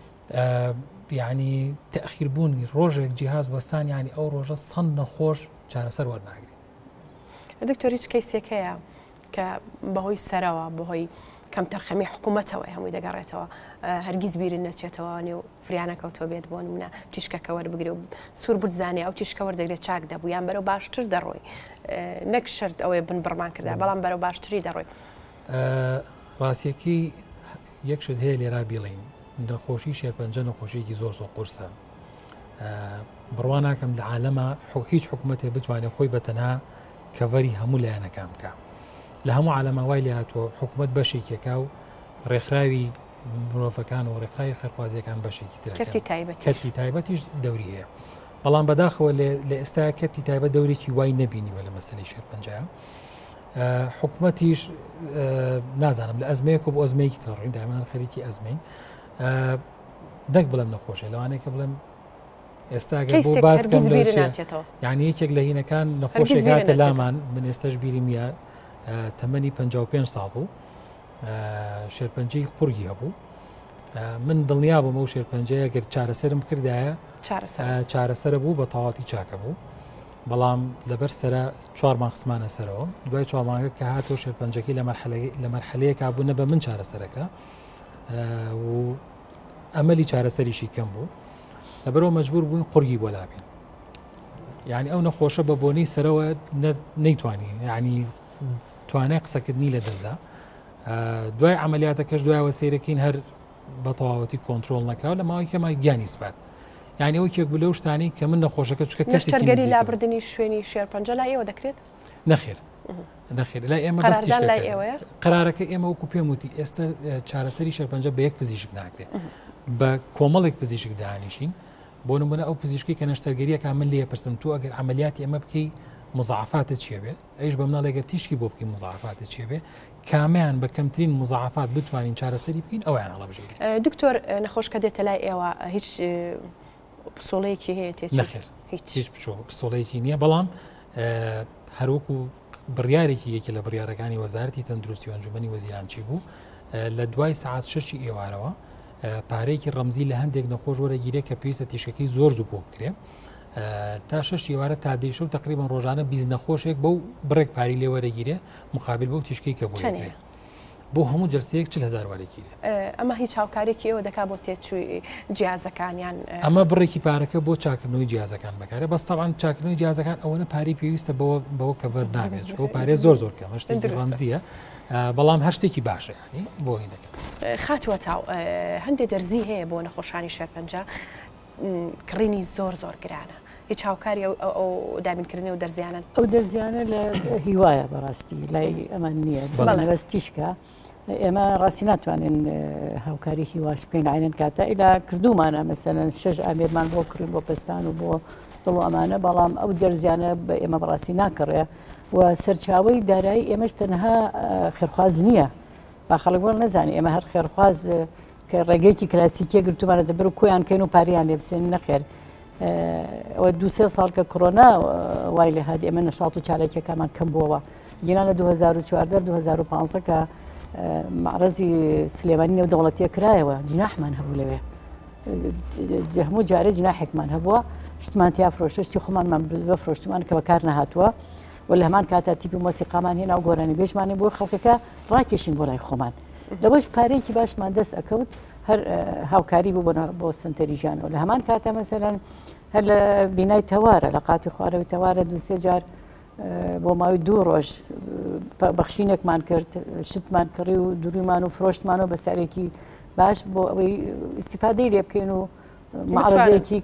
یعنی تەخیربوونی ڕۆژێک جیهاز وەستان ینی ئەو ڕۆژە سەد نەخۆش چارەسەر وەرناگرێت دکتۆر هیچ کەیسێکەیە کە بەهۆی سەرەوە بەهۆی کەم تەرخەمی حکوومەتەوە هەمووی دەگەڕێتەوە هەرگیز بیرن نەچێتەوە نێو فریانەکەوتۆ بێت بۆ نمونە تیشکەکە وەربگرێ و سوور بزانێ ئەو تیشکە وەردەگرێت چاک دەبوو یان بەرەو باشتر دەڕۆی نەک شرت ئەوەی بن بڕمان کردا بەڵام بەرەو باشتری دەڕۆی ڕاستیەکی یەک شت هەیە لێرا بیڵین نەخۆشی شێرپەنجە نەخۆشیێکی زۆر زۆر قورسە بڕوا ناکەم لە عالەمە هیچ حکوومەتێ بتوانێت خۆی بەتەنها کەڤەری هەموو لایەنەکان بکە لە هەموو عالەمە وای لێ هاتووە حکوومەت بەشێکێکا و ڕێکخراوی مرۆڤەکان و ڕێکخراوی خێرخوازیەکان بەشێکی ترکەتی تایبەتیش دەوری هەیە بەڵام بەداخەوە لە ئێستا کەتی تایبەت دەورێکی وای نەبینیوە لە مەسەلەی شێرپەنجە حکوومەتیش نازانم لە ئەزمەیەک و بۆ ئەزمەیەکی تڕڕین دامەان خەریکی ئەزمین دەک بڵم نەخۆشێ لەوانەیە کە بڵم ئێستا بۆ باسکەم یعنی یەکێک لە هینەکان نەخۆشێکاتە لامان من ئێستاش بیریم یە تەمەنی پەنجا و پێنج ساڵ بوو شێرپەنجەی قورگی هەبوو من دڵنیا بووم ئەو شێرپەنجەیە گەر چارەسەرم کردایە چارەسەرە بوو بە تەواتی چاکە بوو بەڵام لەبەر سرە چوار مانگ خسمانە سەرەوە دوای چوار مانگە کە هاتۆ شێرپەنجەکەی لە مەرحەلەیەکا بوو نە بە من چارەسەرەکە و ئەمەلی چارەسەریشی کەم بوو لەبەرەوە مەجبور بووین قورگی بۆ لابین یعنی ئەو نەخۆشە بە بۆنەی سەرەوە نەیتوانین یعنی توانای قسەکردنی لە دەزا دوای عملیاتەکەش دوایەوە سیرەکەین هەر بە تەواوەتی کۆنتترۆل نەکراوە لە ماوەی کەمای گیانی سپارت یعنی ئەو کێک بوو لەو شتانی کە من نەخۆشەکە چکە کەسەرگەری لابردننی شوێنی شێرپەنجە لای ئێوە دەکرێت نەخێر نەخێر لای ئێمە قرارەکە ئێمە وەکو پێم وتی ئێستا چارەسەری شێرپەنجە بە یەک پزیشک ناکرێت بە کۆمەڵێک پزیشک داهانیشین بۆ نمونە ئەو پزیشکی کە نەشتەرگەریەکە من لێ پرسم تو ئەگەر عملیاتی ئەمە بکەی مزعفاتت چیە بێ ئەیش بە مناڵێگەر تیشکی بۆ بکەی مزعفاتت چیە بێ کامیان بە کەمترین مزعفات بتوانین چارەسەری بکەین ئەویان هەڵەبژێری دکتۆر نەخۆش کە دێتە لای ئێوە هیچ پسۆڵەیەکی هەیە نەخێر هیچ پسۆڵەیەکی نییە بەڵام هەروەکو بڕیارێکی یەکی لە بڕیارەکانی وەزارەتی تەندروستی و ئەنجومەنی وەزیران چی بوو لە دوای سعات شەشی ئێوارەوە پارەیەکی ڕەمزی لە هەندێک نەخۆش وەرەگیرێ کە پێویستە تیشکەکەی زۆر زوو بۆ بکرێ تا شەش ئێوارە تا دەیشە و تقریبان ڕۆژانە بیست نەخۆشێک بەو بڕێک پاری لێ وەرەگیرێ مقابل بەو تیشکەی کە بۆ بۆ هەموو جەرسەیەک چل هزار وەرەگیرێ ئەمە هیچ هاوکارێکی ئێوە دەکا بۆ تێچووی جیازەکانیان ئەمە بڕێکی پارەکە بۆ چاکردنەوەی جیازەکان بەکارێ بەس تاوان چاکردنەوەی جیازەکان ئەوەنە پاری پێویستە بەوە کە بەر نابێت بۆ پارێ زۆر زۆر کەم شتێکی ڕەمزیە بەڵام هەر شتێکی باشە ینی بۆ هینەکە خاتووە تاو هەندێک دەرزی هەیە بۆ نەخۆشانی شێرپەنجە کڕینی زۆر زۆر گرانە هیچ هاوکاری ئەو دابینکردنی و دەرزیانە ئەو دەرزیانە لە هیوایە بەڕاستی لای ئەمان نییە بەڵێبەست تیشکە ئێمە ڕاستی ناتوانین هاوکاری هیواش بکەین عینەن کاتە ئیلا کردومانە مەسەلەن شەش ئامێرمان بۆ کڕین بۆ پستان و بۆ دڵ و ئەمانە بەڵام ئەو دەرزیانە بە ئێمە بەڕاستی ناکڕێ و سەرچاوی دارایی ئێمەش تەنها خێرخواز نییە با خەڵک وەڵ نەزانانی ئێمە هەر خێرخواز کە ڕێگەیەکی کلاسیکیە گرتومانە دەبەر و کۆیان کەین و پاریان لێ بسێن نەخێر ئەوە دو سێ ساڵ کە کۆرۆنا وای لێ هاات ئێمە نەشاڵ و چالێکەکەمان کەم بووەوە گینا لە دو هەزار و چواردە دو هەزار و پانزە کە معرەزی سلێمانی نێودەوڵەتیە کرایەوە جناحمان هەبوو لەوێ هەموو جارە جناحێکمان هەبووە شتمان تیا فرۆشتە شتی خۆمانمان بەفرۆشتمان کە بەکار نەهاتووە و لە هەمان کاتە تیپی مۆسیقامان هێنا و گۆرانی بێژمانی بۆ خەڵکەکە ڕاکێشین بۆ لای خۆمان لەوەش پارەیەکی باشمان دەست ئەکەوت هەر هاوکاری بوو بۆ سنتەری ژیانەوە لە هەمان کاتە مەسەرەن هەر لە بینای تەوارە لە قاتی خوارەوەی تەوارە دووسێ جار بۆ ماوەی دوو ڕۆژ بەخشینێکمان کرد شتمان کڕی و دووریمان و فرۆشتمانەوە بە سەرێکی باش بۆ ئەوەی ئیسیفادەی لێ بکەین و معرەزێکی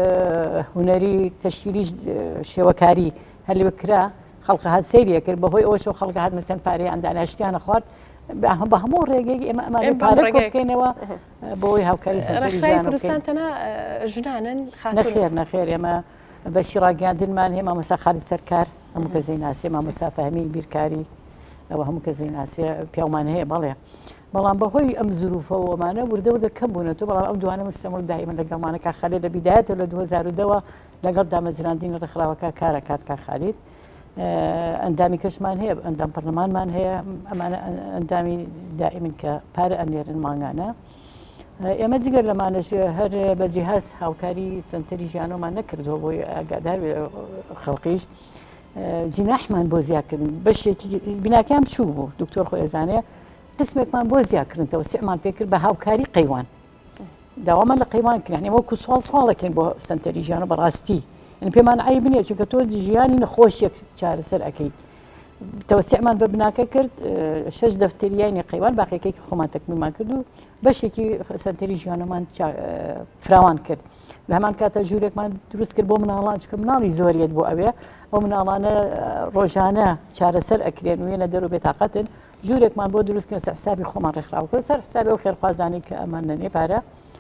هوەری تەشکیلیش شێوەکاری هەر لێ بکرا خەڵقە هات سەیریە کرد بەهۆی ئەوەشەوە خەڵکە هات مەسەن پارەی ئەنداناشتیانە خوارد بە هەموو ڕێگەی ئێمە ئەمانە پارە بکەینەوە بۆی هاوکاری ڕێکخراوی کوردستان تەنها ژنانن نەخێر نەخێر ئێمە بەشی ڕاگەاندنمان هەیە مامۆستا خاڵی سەرکار هەموو کەسەی ناسیە مامۆستا فەهمی بیرکاری ئەوە هەموو کەسەی ناسیە پیاومان هەیە بەڵێ بەڵام بەهۆی ئەم زروفەوەمانە وردە وردە کەم بوونەوە بەڵام ئەم دوانە مستەمر دائیمە لەگەڵمانە کا خەلێ لە بیدایەتەوە لە دوو هەزار و دەوە لەگەڵ دامەزراندنی ڕێکخراوەکە کارەکات کا خالید ئەندامی کەشمان هەیە ئەندام پەرلەمانمان هەیە ئەمانە ئەندامی دائیمن کە پارە ئەنێرن ماگانە ئێمە جگەر لەمانەش هەر بەجیهاز هاوکاری سنتەری ژیانۆمان نەکردەوە بۆی ئاگادار خەڵقیش جیناحمان بۆ زیادکردن بەشێکی بیناکەیان بچوو بوو دکتۆر خۆی ئەزانێ قسمێکمان بۆ زیادکردنەوە سێمان پێکرد بە هاوکاری قەیوان داوامان لە قەیوان کرد وەکو سوال سوالەکەین بۆ سنتەری ژیانۆ بەڕاستی پێمان ئای بنێ چونکە تۆ ژیانی نەخۆشیێک چارەسەر ئەەکەیت تەوسیعمان بە بناکە کرد شش دەفتەریانی قەیوان باقیەکەی خۆمان تەکمیلمان کرد و بەشێکی سنتەری ژیانەمان فراوان کرد لە هەمان کاتە ژوورێکمان دروست کرد بۆ مناڵان چکە مناڵی زۆریت بۆ ئەوێ ئەو مناڵانە ڕۆژانە چارەسەر ئەکرێن و وێنە دەرو بێتاقەتن ژوورێکمان بۆ دروستکردن سەر حسابی خۆمان ڕێکخراوە کرد سەر حسابی ئەو خێرخوازانی کە ئەمان نەنێ پارە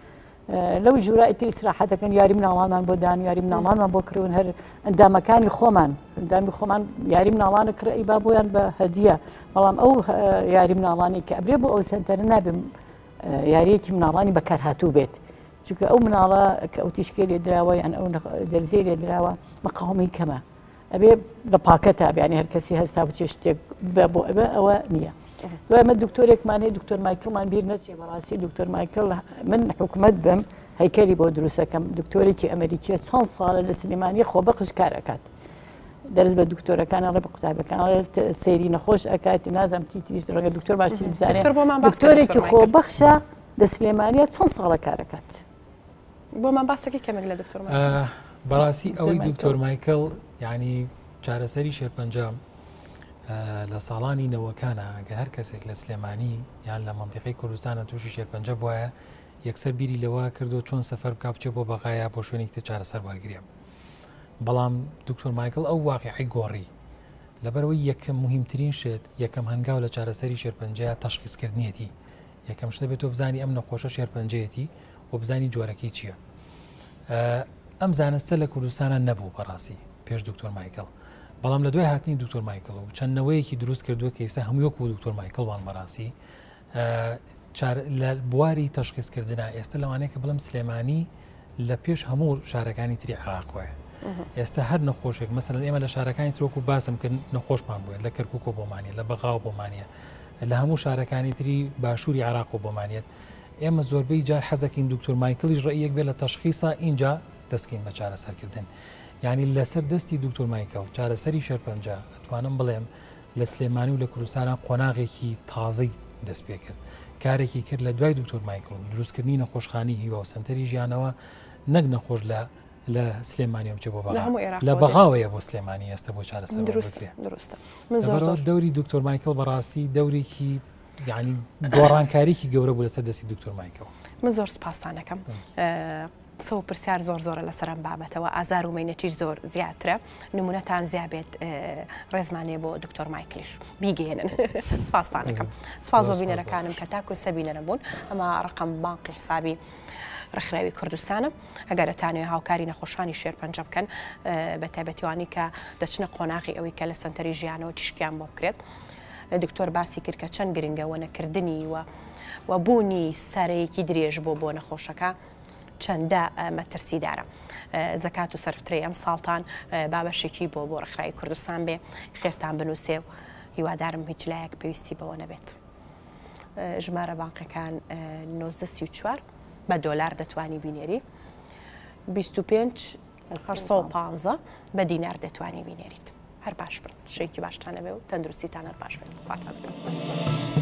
لەو ژوورە ئیتر ئیسراحەتەکەن یاری مناڵانمان بۆ دان یاری مناڵانمان بۆ کردون هەر ئەندامەکانی خۆمان ئەندامی خۆمان یاری مناڵانە کرد ئیبا بۆیان بە هەدیە بەڵام ئەو یاری مناڵانی کە ئەبرێ بۆ ئەو سنتەرە نابێ یاریەکی مناڵانی بەکارهاتوو بێت چونکە ئەو مناڵە کە ئەو تیشکێ لێ دراوە یان ئەو دەرزێ لێ دراوە مەقاومەی کەمە ئەبێ لە پاکەتە بیانی هەر کەسی هەستا بچێ شتێک بۆ ئەبێ ئەوە نییە دوای ئەمە دکتۆرێکمان هەیە دکتۆر مایکڵمان بیر نەچێ بەڕاستی دکتۆر مایکڵ من حکوومەت بم هەیکەلی بۆ دروستەکەم دکتۆرێکی ئەمریکیە چەند ساڵە لە سلێمانی خۆبەخش کارەکات دەرز بە دکتۆرەکانەڵێ بە قوتابەکان سەیری نەخۆش ئەکاتی نازم تیتریش ڕەنگە دکتۆر باشتر بزانێ دکتۆرێکی خۆبەخشە لە سلێمانیە چەند ساڵە کارەکات بۆمان باسەکەی کەمێک لە دکتۆر بەڕاستی ئەوەی دکتۆر مایکڵ یعنی چارەسەری شێرپەنجام لە ساڵانی نەوەکانە گە هەر کەسێک لە سلێمانی یان لە مەنتیقەی کوردستانە تووشی شێرپەنجە بواە یەکسەر بیری لەوە کردو چۆن سەفەر بکا بچێ بۆ بەغایە بۆ شوێنێک تر چارەسەر وەرگرێ بەڵام دکتۆر مایکڵ ئەو واقعی گۆڕی لەبەرەوەی یەکەم مهمترین شت یەکەم هەنگاو لە چارەسەری شێرپەنجەیە تەشخیصکردنیەتی یەکەم شتە بێت تۆ بزانی ئەم نەخۆشە شێرپەنجەیەتی و بزانی جۆرەکەی چییە ئەم زانستە لە کوردستانە نەبوو بەڕاستی پێش دکتۆر مایکڵ بەڵام لە دوای هاتنی دکتۆر مایکڵ و چەندنەوەیەکی دروست کردووە کە ئێستا هەموویەک و دکتۆر مایکڵوان بەڕاستی لە بواری تەشخیصکردنە ئێستا لەوانەیە کە بڵم سلێمانی لە پێش هەموو شارەکانی تری عێراقوە ئێستا هەر نەخۆشێک مەسەلەن ئێمە لە شارەکانی ترۆک و باسم کرد نەخۆشمان بووێت لە کەرکووک و بۆمانیە لە بەغاو بۆمانیە لە هەموو شارەکانی تری باشووری عێراق و بۆمانیت ئێمە زۆربەی جار حەزەکەین دکتۆر مایکڵیش ڕێیەک بێت لە تەشخیصە اینجا دەستکەین بە چارەسەرکردن یعنی لەسەر دەستی دکتۆر مایکڵ چارەسەری شێرپەنجە ئەتوانم بڵێم لە سلێمانی و لە کوردستانە قۆناغێکی تازەی دەست پێ کرد کارێکی کرد لە دوای دکتۆر مایکڵ دروستکردنی نەخۆشخانەی هیوا و سنتەری ژیانەوە نەک نەخۆش لە لە سلێمانیەم چ بۆ لە بەغاوەیە بۆ سلێمانی ئێستا بۆ چارەسەر دروستە دەوری دکتۆر مایکڵ بەڕاستی دەورێکی یعنی گۆڕانکاریکی گەورە بوو لەسەر دەستی دکتۆر مایکڵ من زۆر سپاسانەکەم سەو پرسیار زۆر زۆرە لەسەرم بابەتەوە ئازار و مینەتیش زۆر زیاترە نمونەتان زیابێت ڕێزمانێ بۆ دکتۆر مایکلیش بیگەێنن سپاسانەکەم سپاس بۆ بینەرەکانم کە تاکو سەبینەرە بوون ئەمە ڕقم بانقی حسابی ڕێکخراوی کوردستانە ئەگەر دەتانوێت هاوکاری نەخۆشانی شێرپەنجە بکەن بە تایبەتیوانی کە دەچنە قۆناغی ئەوەی کە لە سنتەری ژیانەوە تیشکیان بۆ بکرێت دکتۆر باسی کرد کە چەند گرنگەوە نەکردنی وە و بوونی سەرەیەکی درێژ بۆ بۆ نەخۆشەکە چەندە مەترسیدارە زەکات و سەرفترەی ئەم ساڵتان بابەشێکی بۆ بۆ ڕێکخراوی کوردستان بێ خێرتان بنووسێ و هیوادارم هیچ لایەک پێویستی بەوە نەبێت ژمارە بانقەکان نۆزدە سی و چوار بە دۆلار دەتوانی بینێری بیست و پێنج هەشت سەد و پانزە بە دینار دەتوانی بینێریت هەر باش بن شەیەکی باشتانە بێ و تەندروستیتان هەر باش بێت خواتان بکەم